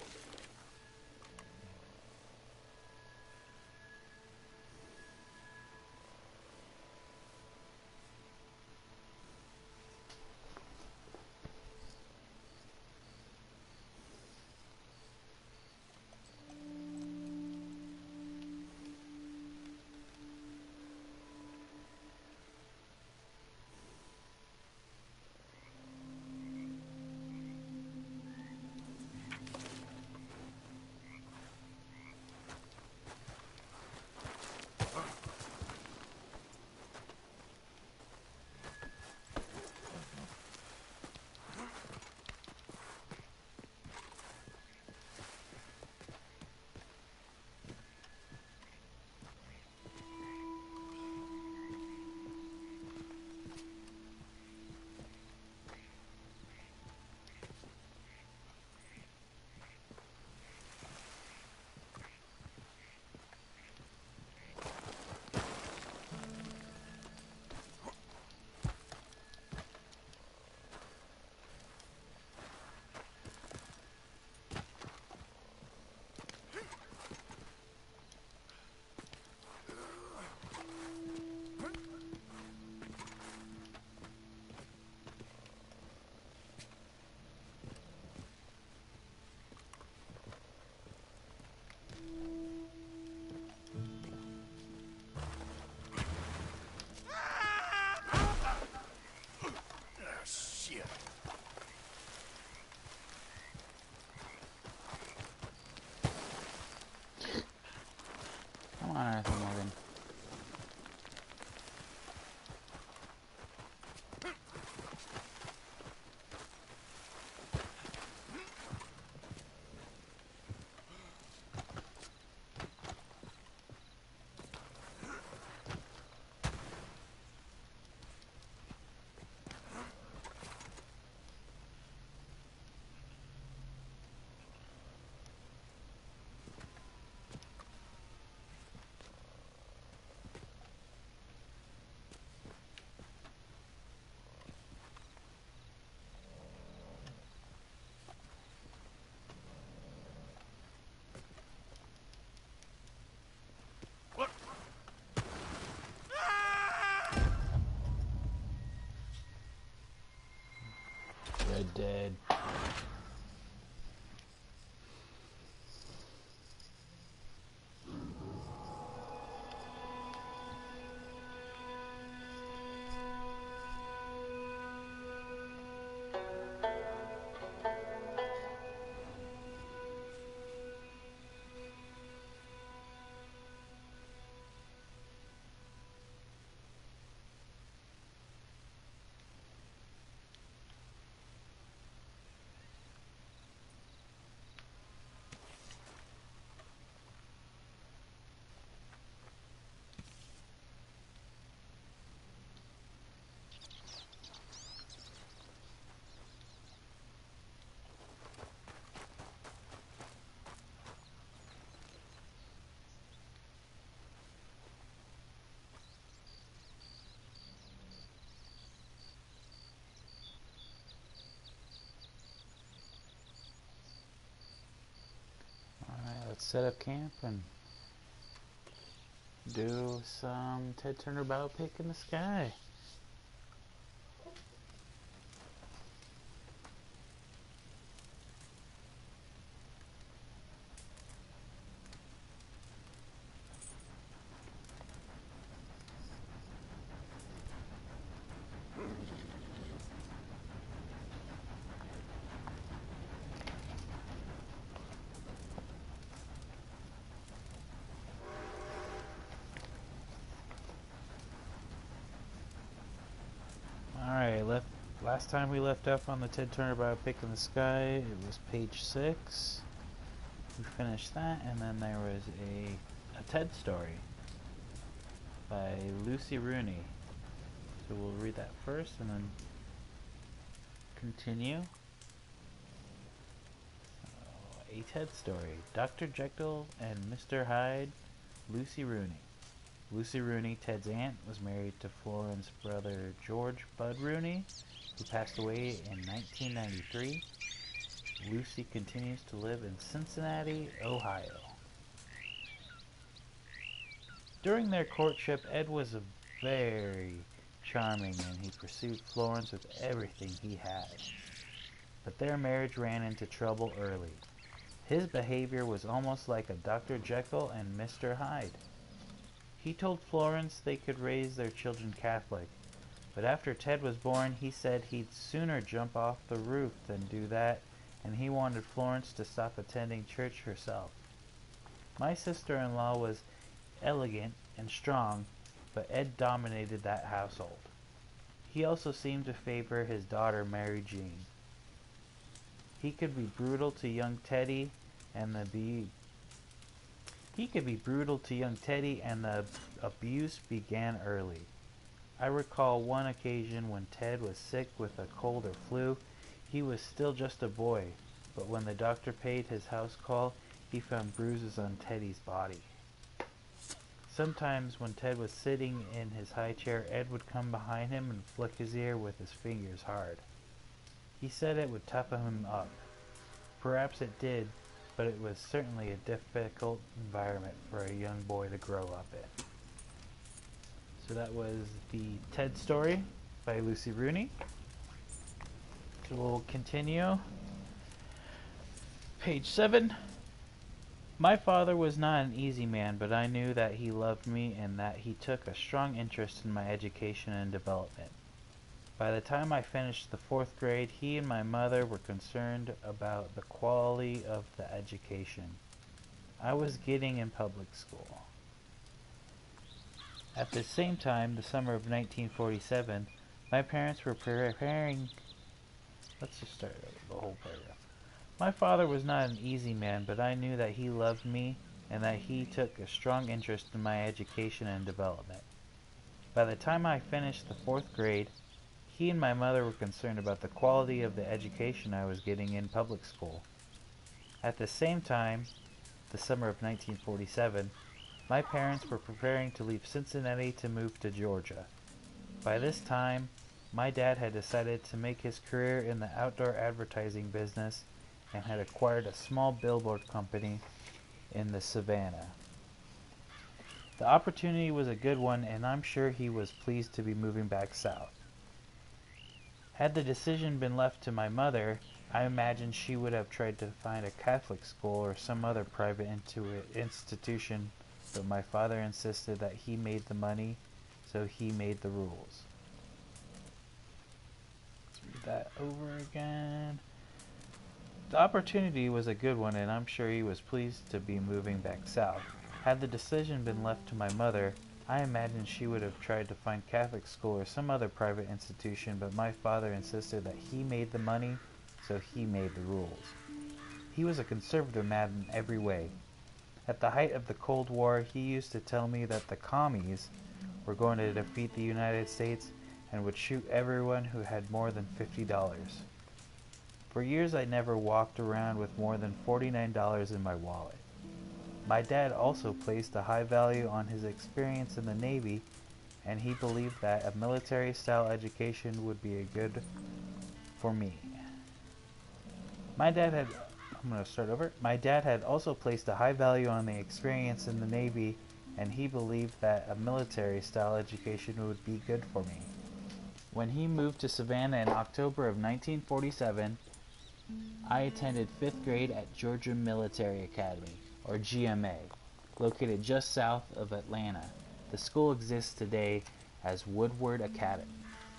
Come on, Arthur Morgan. You're dead. Set up camp and do some Ted Turner biopic in the sky. Alright, left last time we left off on the Ted Turner biopic in the sky, it was page six. We finished that, and then there was a, a TED story by Lucy Rooney. So we'll read that first and then continue. So A Ted Story. Doctor Jekyll and Mister Hyde. Lucy Rooney. Lucy Rooney, Ted's aunt, was married to Florence's brother George Bud Rooney, who passed away in nineteen ninety-three. Lucy continues to live in Cincinnati, Ohio. During their courtship, Ed was very charming and he pursued Florence with everything he had. But their marriage ran into trouble early. His behavior was almost like a Doctor Jekyll and Mister Hyde. He told Florence they could raise their children Catholic, but after Ted was born, he said he'd sooner jump off the roof than do that, and he wanted Florence to stop attending church herself. My sister-in-law was elegant and strong, but Ed dominated that household. He also seemed to favor his daughter, Mary Jean. He could be brutal to young Teddy, and the be he could be brutal to young Teddy, and the abuse began early. I recall one occasion when Ted was sick with a cold or flu. He was still just a boy, but when the doctor paid his house call, he found bruises on Teddy's body. Sometimes when Ted was sitting in his high chair, Ed would come behind him and flick his ear with his fingers hard. He said it would toughen him up. Perhaps it did, but it was certainly a difficult environment for a young boy to grow up in. So that was the Ted Story by Lucy Rooney. So we'll continue. Page seven. My father was not an easy man, but I knew that he loved me and that he took a strong interest in my education and development. By the time I finished the fourth grade, he and my mother were concerned about the quality of the education I was getting in public school. At the same time, the summer of nineteen forty-seven, my parents were preparing... Let's just start over the whole paragraph. My father was not an easy man, but I knew that he loved me and that he took a strong interest in my education and development. By the time I finished the fourth grade, he and my mother were concerned about the quality of the education I was getting in public school. At the same time, the summer of nineteen forty-seven, my parents were preparing to leave Cincinnati to move to Georgia. By this time, my dad had decided to make his career in the outdoor advertising business and had acquired a small billboard company in the Savannah. The opportunity was a good one, and I'm sure he was pleased to be moving back south. Had the decision been left to my mother, I imagine she would have tried to find a Catholic school or some other private intu- institution, but my father insisted that he made the money, so he made the rules. Let's read that over again. The opportunity was a good one, and I'm sure he was pleased to be moving back south. Had the decision been left to my mother, I imagine she would have tried to find Catholic school or some other private institution, but my father insisted that he made the money, so he made the rules. He was a conservative man in every way. At the height of the Cold War, he used to tell me that the commies were going to defeat the United States and would shoot everyone who had more than fifty dollars. For years I never walked around with more than forty-nine dollars in my wallet. My dad also placed a high value on his experience in the Navy, and he believed that a military-style education would be a good for me. My dad had... I'm going to start over. My dad had also placed a high value on the experience in the Navy, and he believed that a military-style education would be good for me. When he moved to Savannah in October of nineteen forty-seven, I attended fifth grade at Georgia Military Academy, or G M A, located just south of Atlanta. The school exists today as Woodward Academy.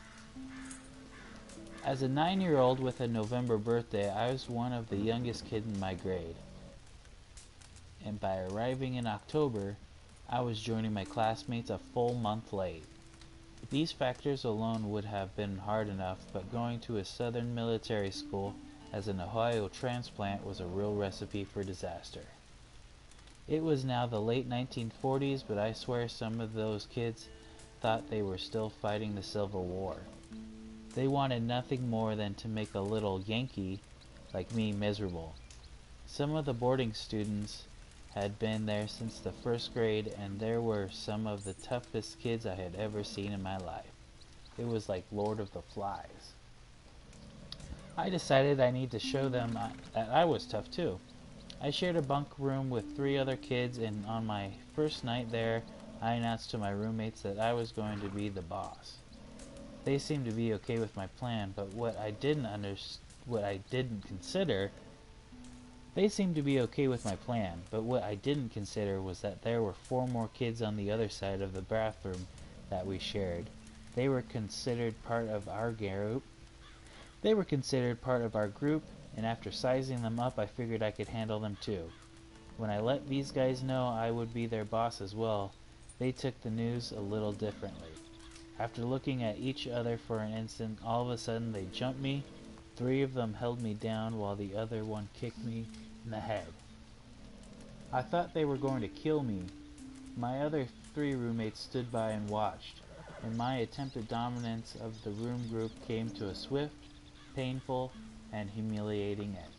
As a nine-year-old with a November birthday, I was one of the youngest kids in my grade. And by arriving in October, I was joining my classmates a full month late. These factors alone would have been hard enough, but going to a southern military school as an Ohio transplant was a real recipe for disaster. It was now the late nineteen forties, but I swear some of those kids thought they were still fighting the Civil War. They wanted nothing more than to make a little Yankee like me miserable. Some of the boarding students had been there since the first grade, and there were some of the toughest kids I had ever seen in my life. It was like Lord of the Flies. I decided I need to show them I, that I was tough too. I shared a bunk room with three other kids, and on my first night there, I announced to my roommates that I was going to be the boss. They seemed to be okay with my plan, but what I didn't under, what I didn't consider, they seemed to be okay with my plan, but what I didn't consider was that there were four more kids on the other side of the bathroom that we shared. They were considered part of our group. They were considered part of our group, and after sizing them up, I figured I could handle them too. When I let these guys know I would be their boss as well, they took the news a little differently. After looking at each other for an instant, all of a sudden they jumped me. Three of them held me down while the other one kicked me in the head. I thought they were going to kill me. My other three roommates stood by and watched, and my attempted dominance of the room group came to a swift, painful, and humiliating end.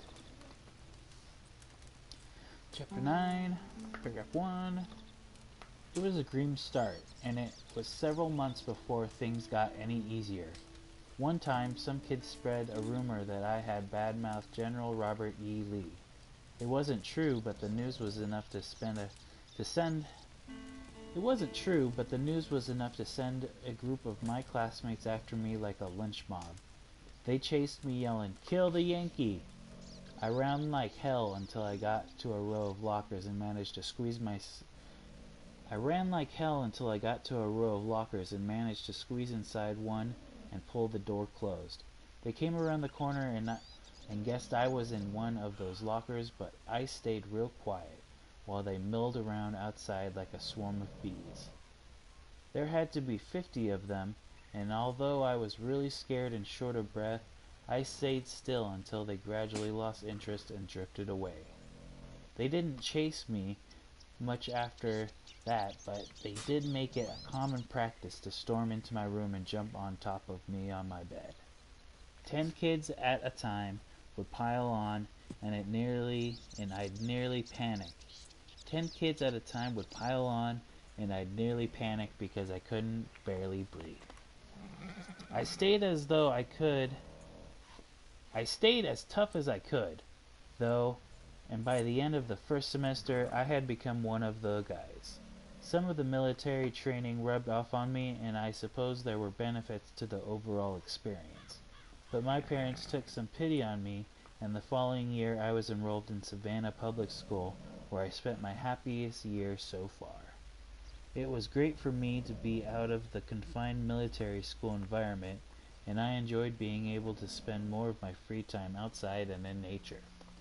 Chapter nine, Paragraph one. It was a grim start, and it was several months before things got any easier. One time, some kids spread a rumor that I had badmouthed General Robert E. Lee. It wasn't true, but the news was enough to spend a, to send. It wasn't true, but the news was enough to send a group of my classmates after me like a lynch mob. They chased me yelling, "Kill the Yankee!" I ran like hell until I got to a row of lockers and managed to squeeze my. I ran like hell until I got to a row of lockers and managed to squeeze inside one and pull the door closed. They came around the corner and I, and guessed I was in one of those lockers, but I stayed real quiet while they milled around outside like a swarm of bees. There had to be fifty of them, and although I was really scared and short of breath, I stayed still until they gradually lost interest and drifted away. They didn't chase me much after that, but they did make it a common practice to storm into my room and jump on top of me on my bed. Ten kids at a time would pile on, and it nearly and I'd nearly panic. Ten kids at a time would pile on, and I'd nearly panic because I couldn't barely breathe. I stayed as though I could. I stayed as tough as I could, though, and by the end of the first semester, I had become one of the guys. Some of the military training rubbed off on me, and I suppose there were benefits to the overall experience. But my parents took some pity on me, and the following year I was enrolled in Savannah Public School, where I spent my happiest year so far. It was great for me to be out of the confined military school environment, and I enjoyed being able to spend more of my free time outside and in nature.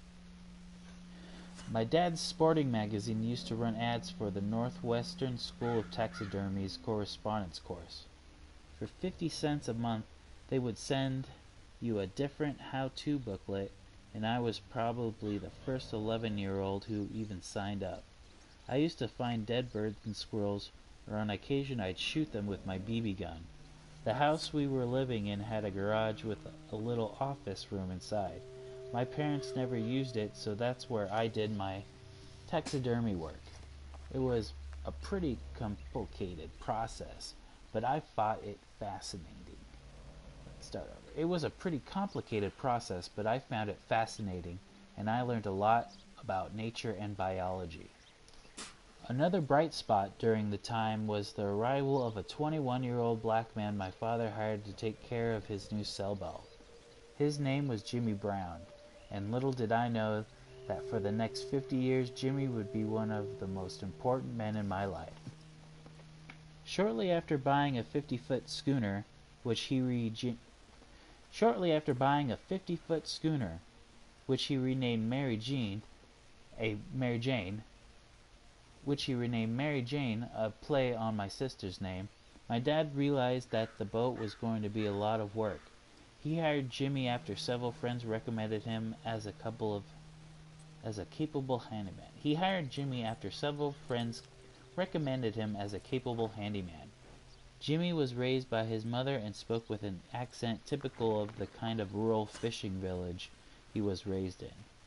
My dad's sporting magazine used to run ads for the Northwestern School of Taxidermy's correspondence course. For fifty cents a month, they would send you a different how-to booklet, and I was probably the first eleven-year-old who even signed up. I used to find dead birds and squirrels, or on occasion I'd shoot them with my B B gun. The house we were living in had a garage with a little office room inside. My parents never used it, so that's where I did my taxidermy work. It was a pretty complicated process, but I found it fascinating. Let's start over. It was a pretty complicated process, but I found it fascinating, and I learned a lot about nature and biology. Another bright spot during the time was the arrival of a twenty-one-year-old black man my father hired to take care of his new cell belt. His name was Jimmy Brown, and little did I know that for the next fifty years Jimmy would be one of the most important men in my life. Shortly after buying a fifty-foot schooner, which he re- Shortly after buying a fifty-foot schooner, which he renamed Mary Jean, a Mary Jane, which he renamed Mary Jane, a play on my sister's name, my dad realized that the boat was going to be a lot of work. He hired Jimmy after several friends recommended him as a couple of as a capable handyman. He hired Jimmy after several friends recommended him as a capable handyman. Jimmy was raised by his mother and spoke with an accent typical of the kind of rural fishing village he was raised in.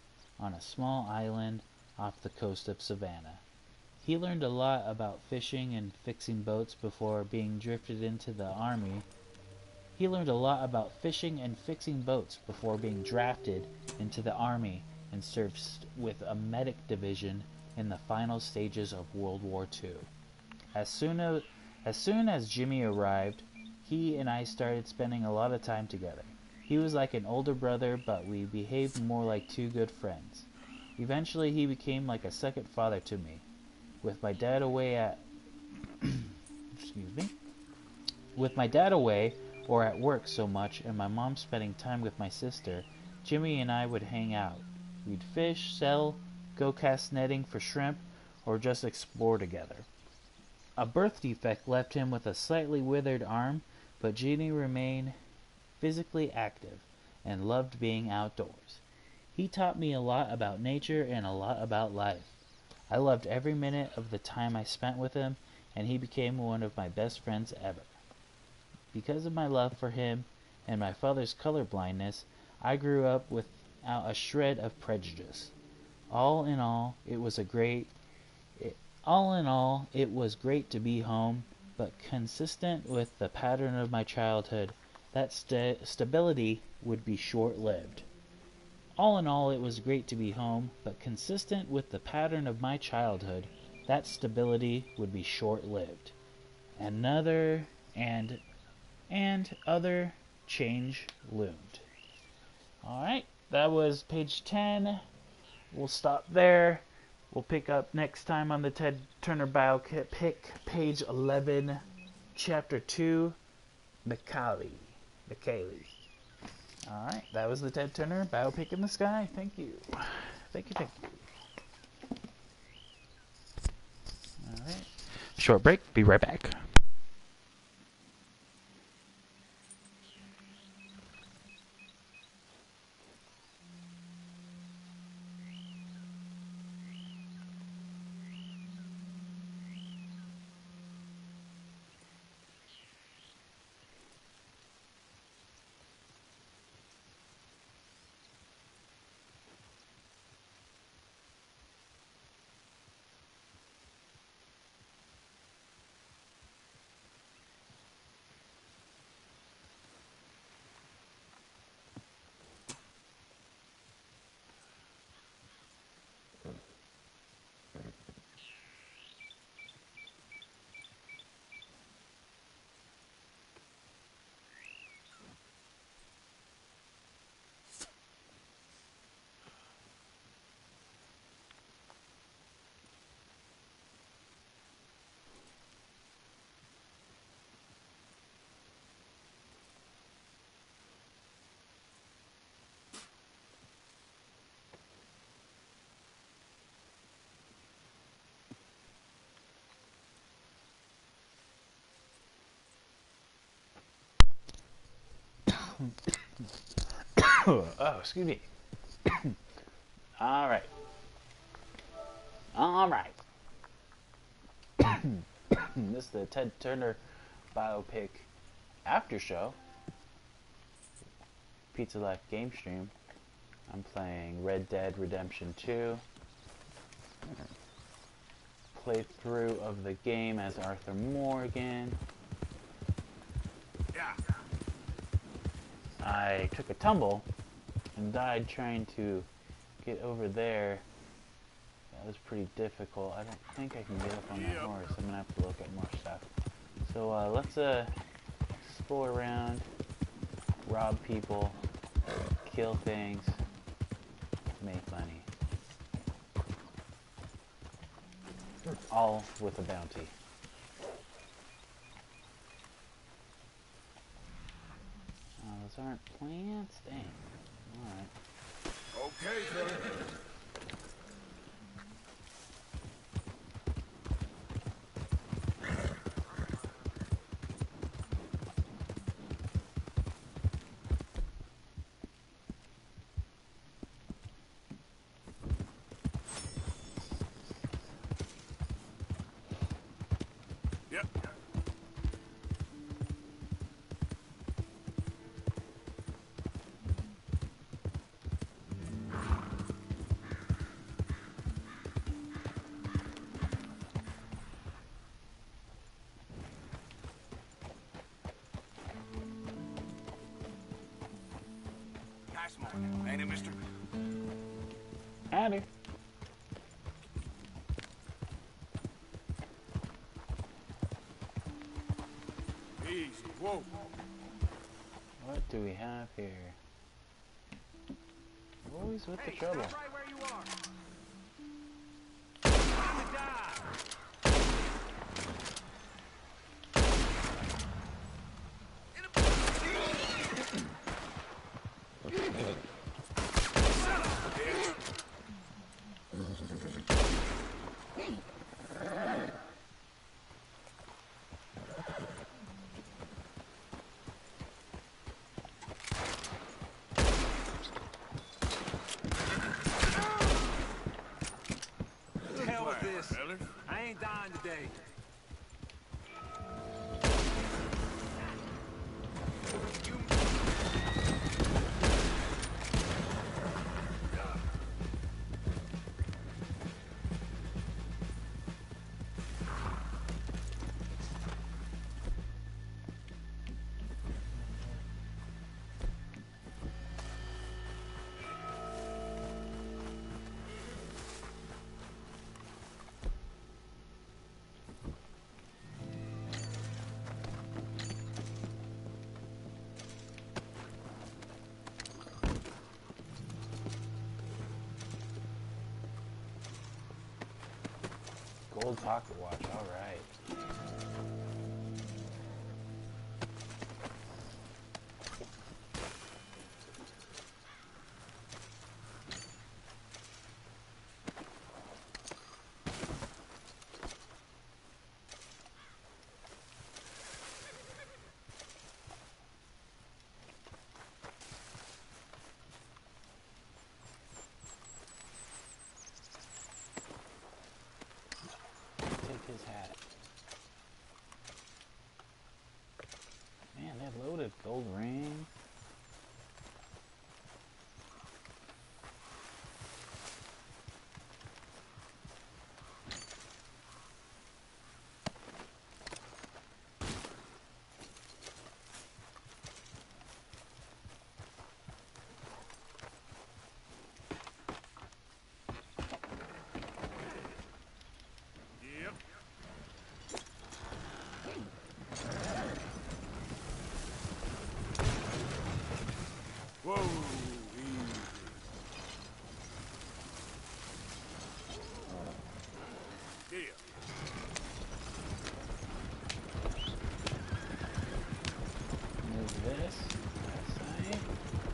on a small island off the coast of Savannah. He learned a lot about fishing and fixing boats before being drafted into the army. He learned a lot about fishing and fixing boats before being drafted into the army and served with a medic division in the final stages of World War Two. As soon as, as soon as Jimmy arrived, he and I started spending a lot of time together. He was like an older brother, but we behaved more like two good friends. Eventually, he became like a second father to me. With my dad away at excuse me. With my dad away or at work so much and my mom spending time with my sister, Jimmy and I would hang out. We'd fish, sell, go cast netting for shrimp, or just explore together. A birth defect left him with a slightly withered arm, but Jimmy remained physically active and loved being outdoors. He taught me a lot about nature and a lot about life. I loved every minute of the time I spent with him, and he became one of my best friends ever. Because of my love for him and my father's colorblindness, I grew up without a shred of prejudice. All in all, it was a great it, all in all, it was great to be home, but consistent with the pattern of my childhood, that st- stability would be short-lived. All in all, it was great to be home, but consistent with the pattern of my childhood, that stability would be short-lived. Another and and other change loomed. Alright, that was page ten. We'll stop there. We'll pick up next time on the Ted Turner biopic, page eleven, chapter two, McCallie. McCallie. Alright, that was the Ted Turner biopic in the sky. Thank you. Thank you, thank you. Alright. Short break. Be right back. Oh, excuse me. All right. All right. This is the Ted Turner biopic after show. Pizza Life game stream. I'm playing Red Dead Redemption two. Playthrough of the game as Arthur Morgan. Yeah. I took a tumble and died trying to get over there. That was pretty difficult. I don't think I can get up on that horse. I'm gonna have to look at more stuff. So uh, let's uh, explore around, rob people, kill things, make money. All with a bounty. Oh, those aren't plants? Dang. Alright. Okay, Turner. Yep. Ain't it, mister? Howdy. Easy. Whoa. What do we have here? Always with the Hey, trouble. stop right where you are. Time to die. The hell with this. I ain't dying today. Gold pocket watch, alright. His hat. Man, they're loaded. Gold ring. Whoa. Easy. Yeah. Move this. That side.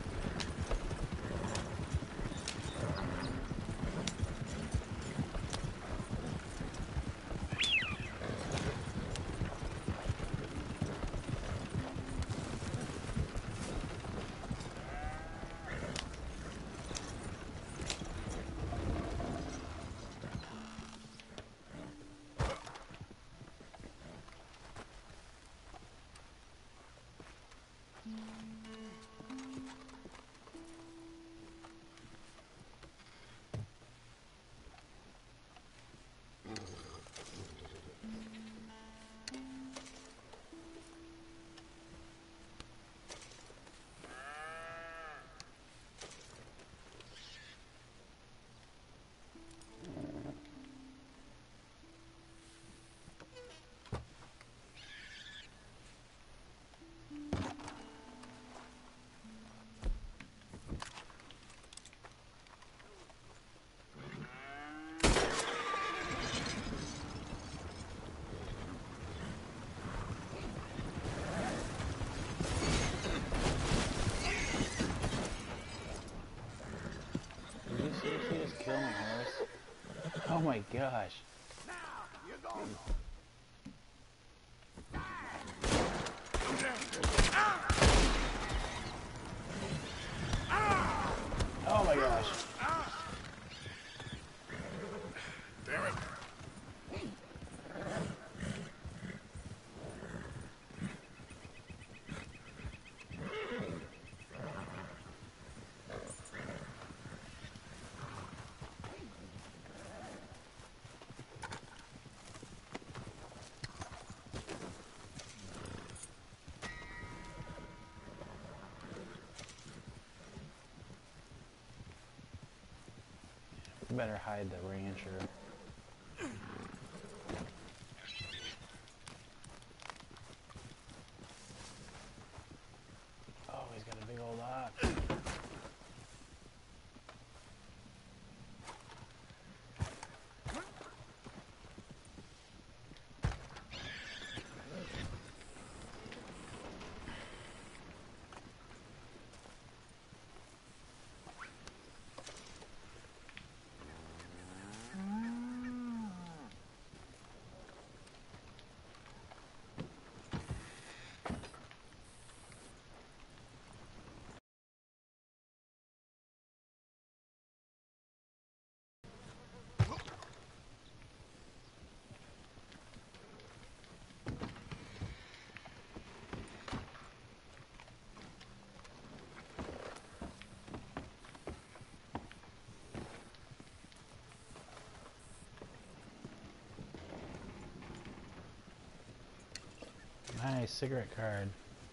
Seriously, just killing a horse? Oh my gosh. Now, you're going. Oh my gosh. Damn it. better hide the rancher. Oh, he's got a big old ox. Nice cigarette card.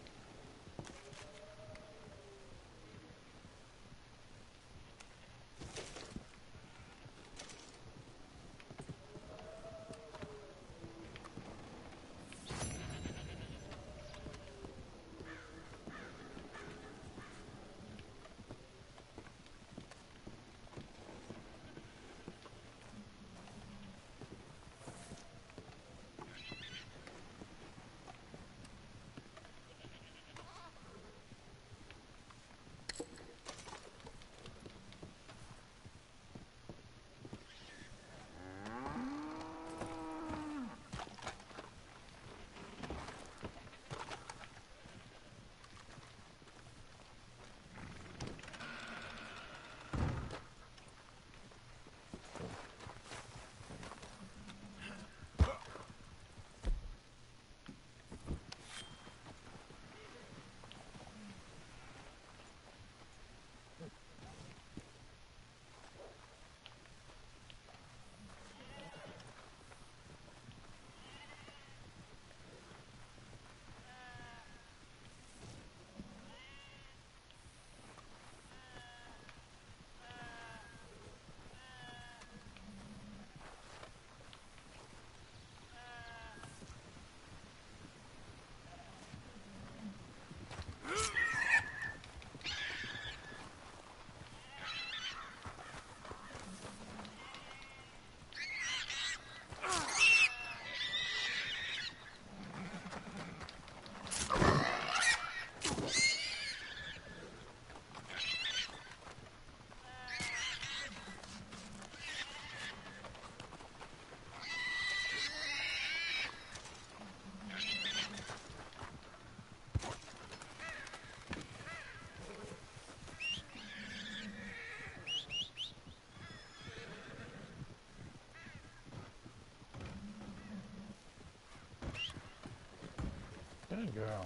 Good girl.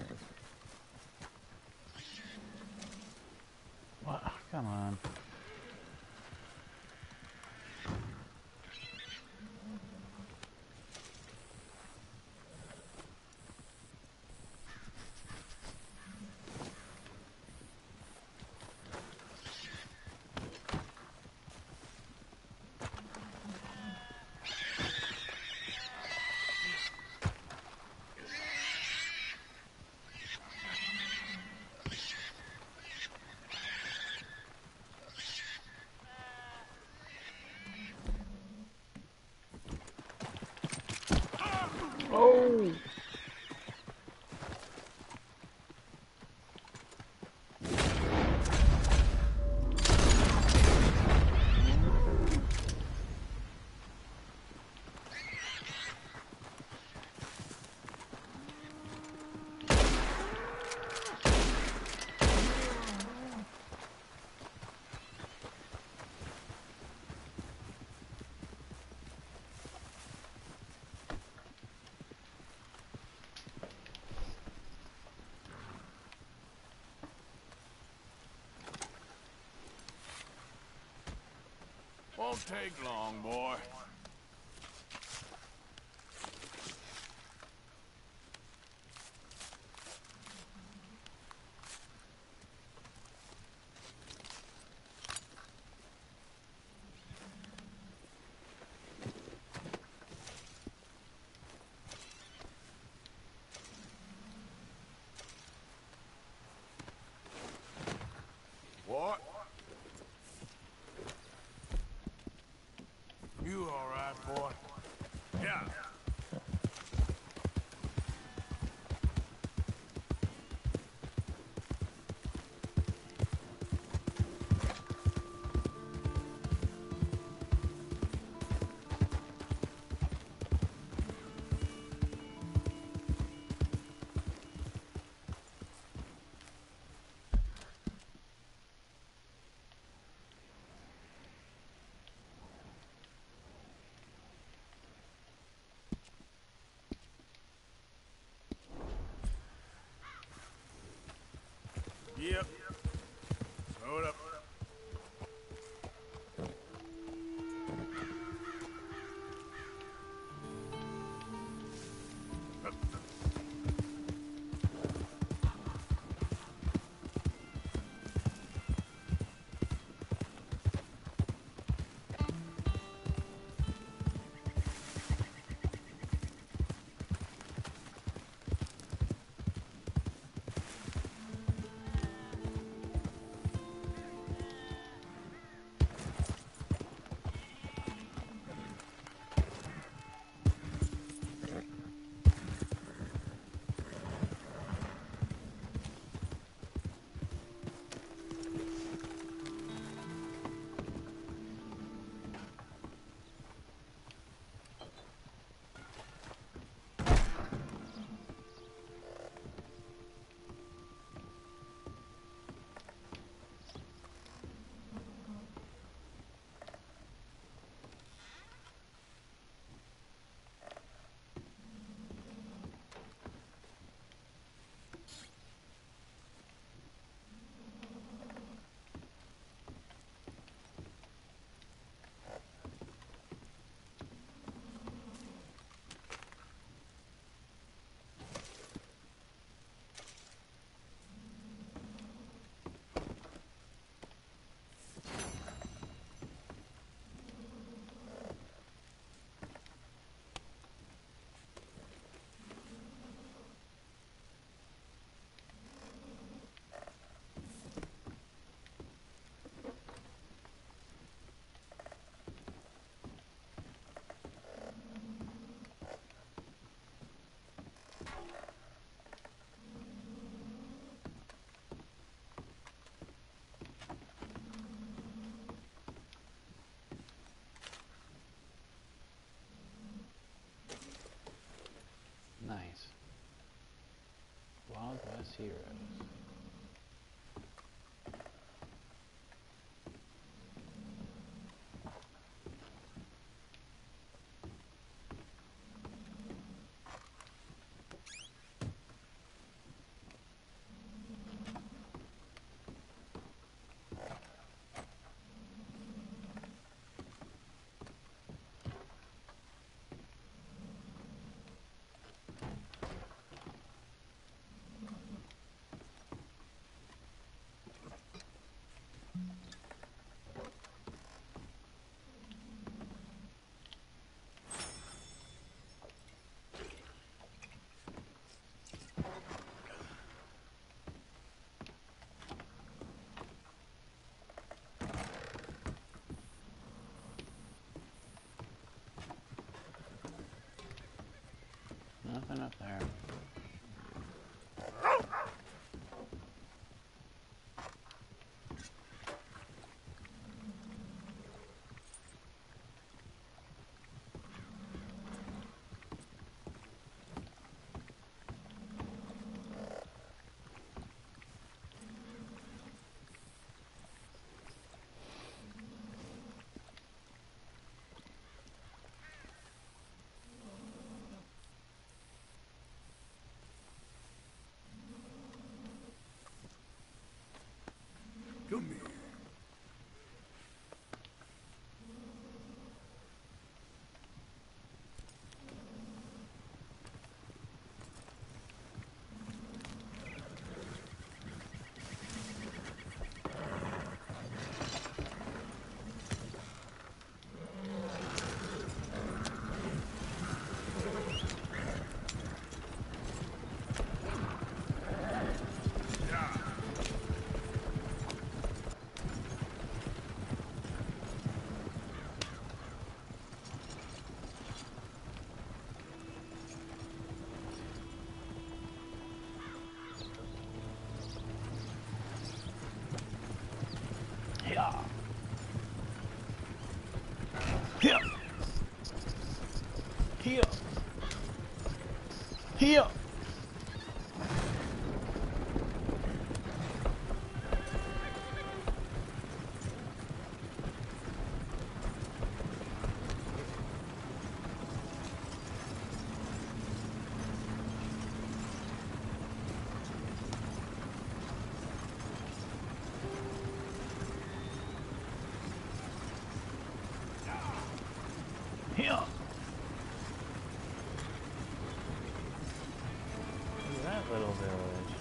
What? Come on. Oh! Won't take long, boy. Yep. Throw it up. Nice. Wild West Heroes. Nothing up there. Come here. Yeah. Here. Here. Here. little village.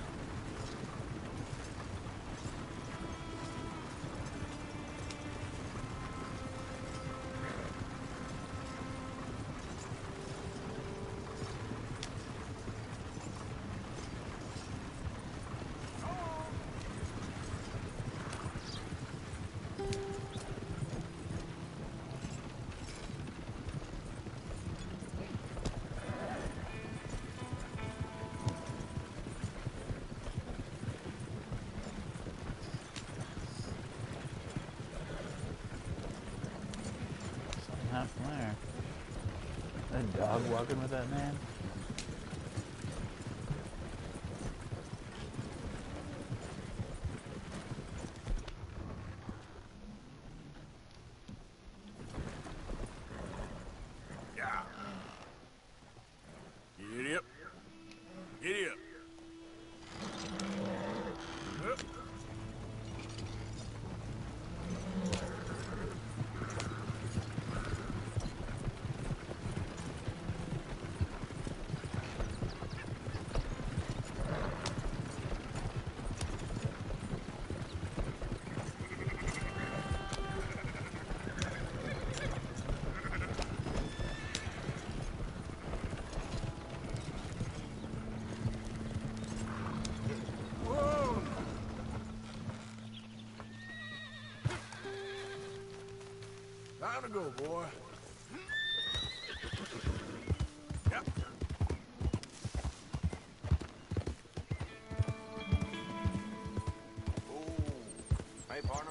Something happened there. A dog walking with that man? Yeah. Giddy up. Giddy up. Up. Time to go, boy. Yep. Oh, hey, partner.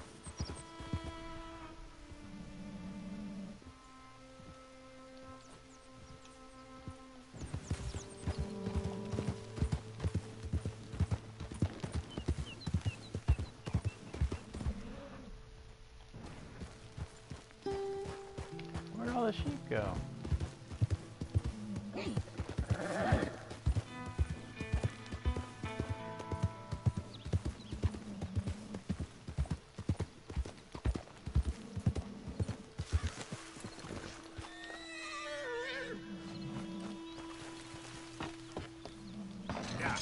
Where'd all the sheep go? Yeah.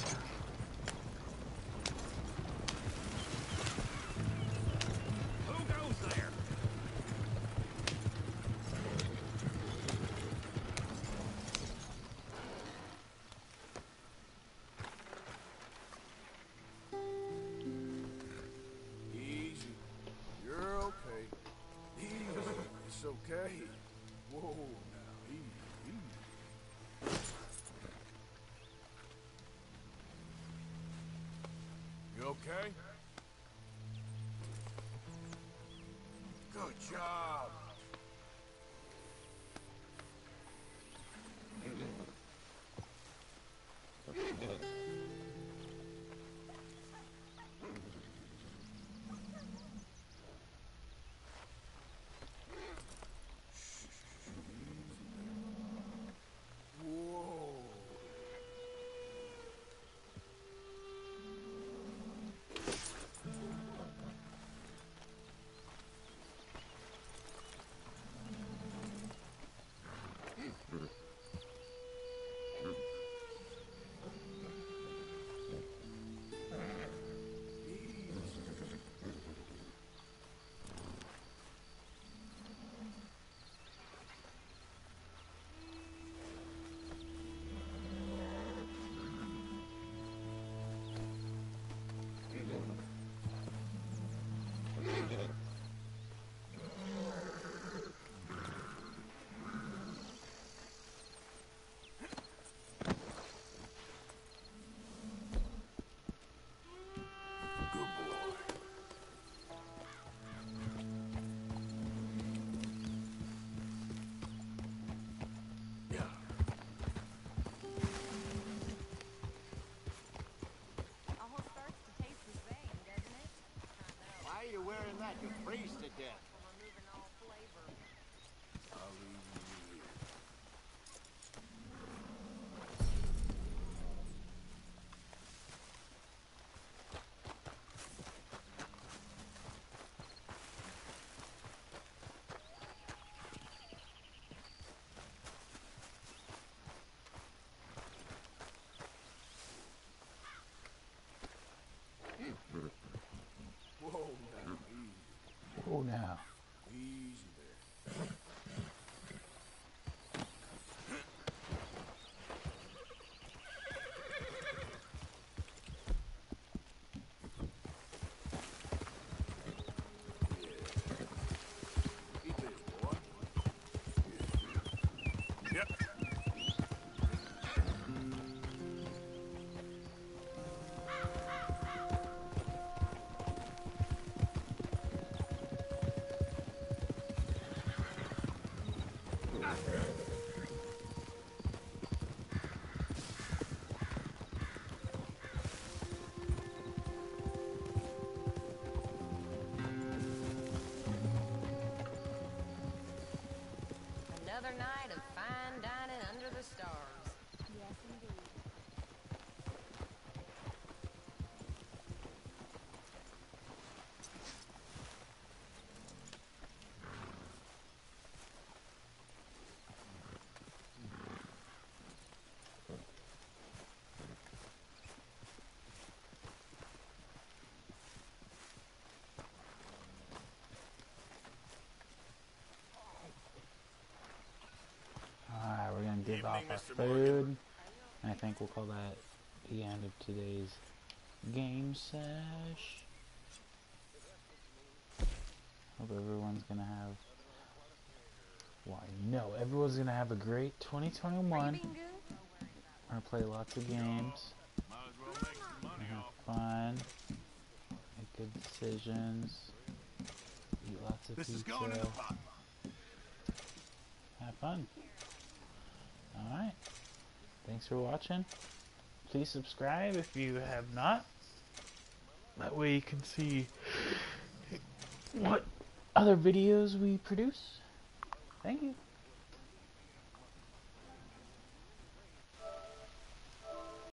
Who goes there? Easy. You're okay. Easy. It's okay. Whoa, now, easy, easy. You okay? Good job. Whoa. No. Easy there. Keep this, boy. Yep. Another night of fine dining under the stars. Yes, indeed. Alright, we're gonna give Evening, off our Mister food. And I think we'll call that the end of today's game sesh. Hope everyone's gonna have, well, I know everyone's gonna have a great twenty twenty-one. Being good? We're gonna play lots of games, Might as well make some money have off. fun, make good decisions, eat lots of This pizza, is going in the pot. have fun. Alright, thanks for watching. Please subscribe if you have not. That way you can see what other videos we produce. Thank you.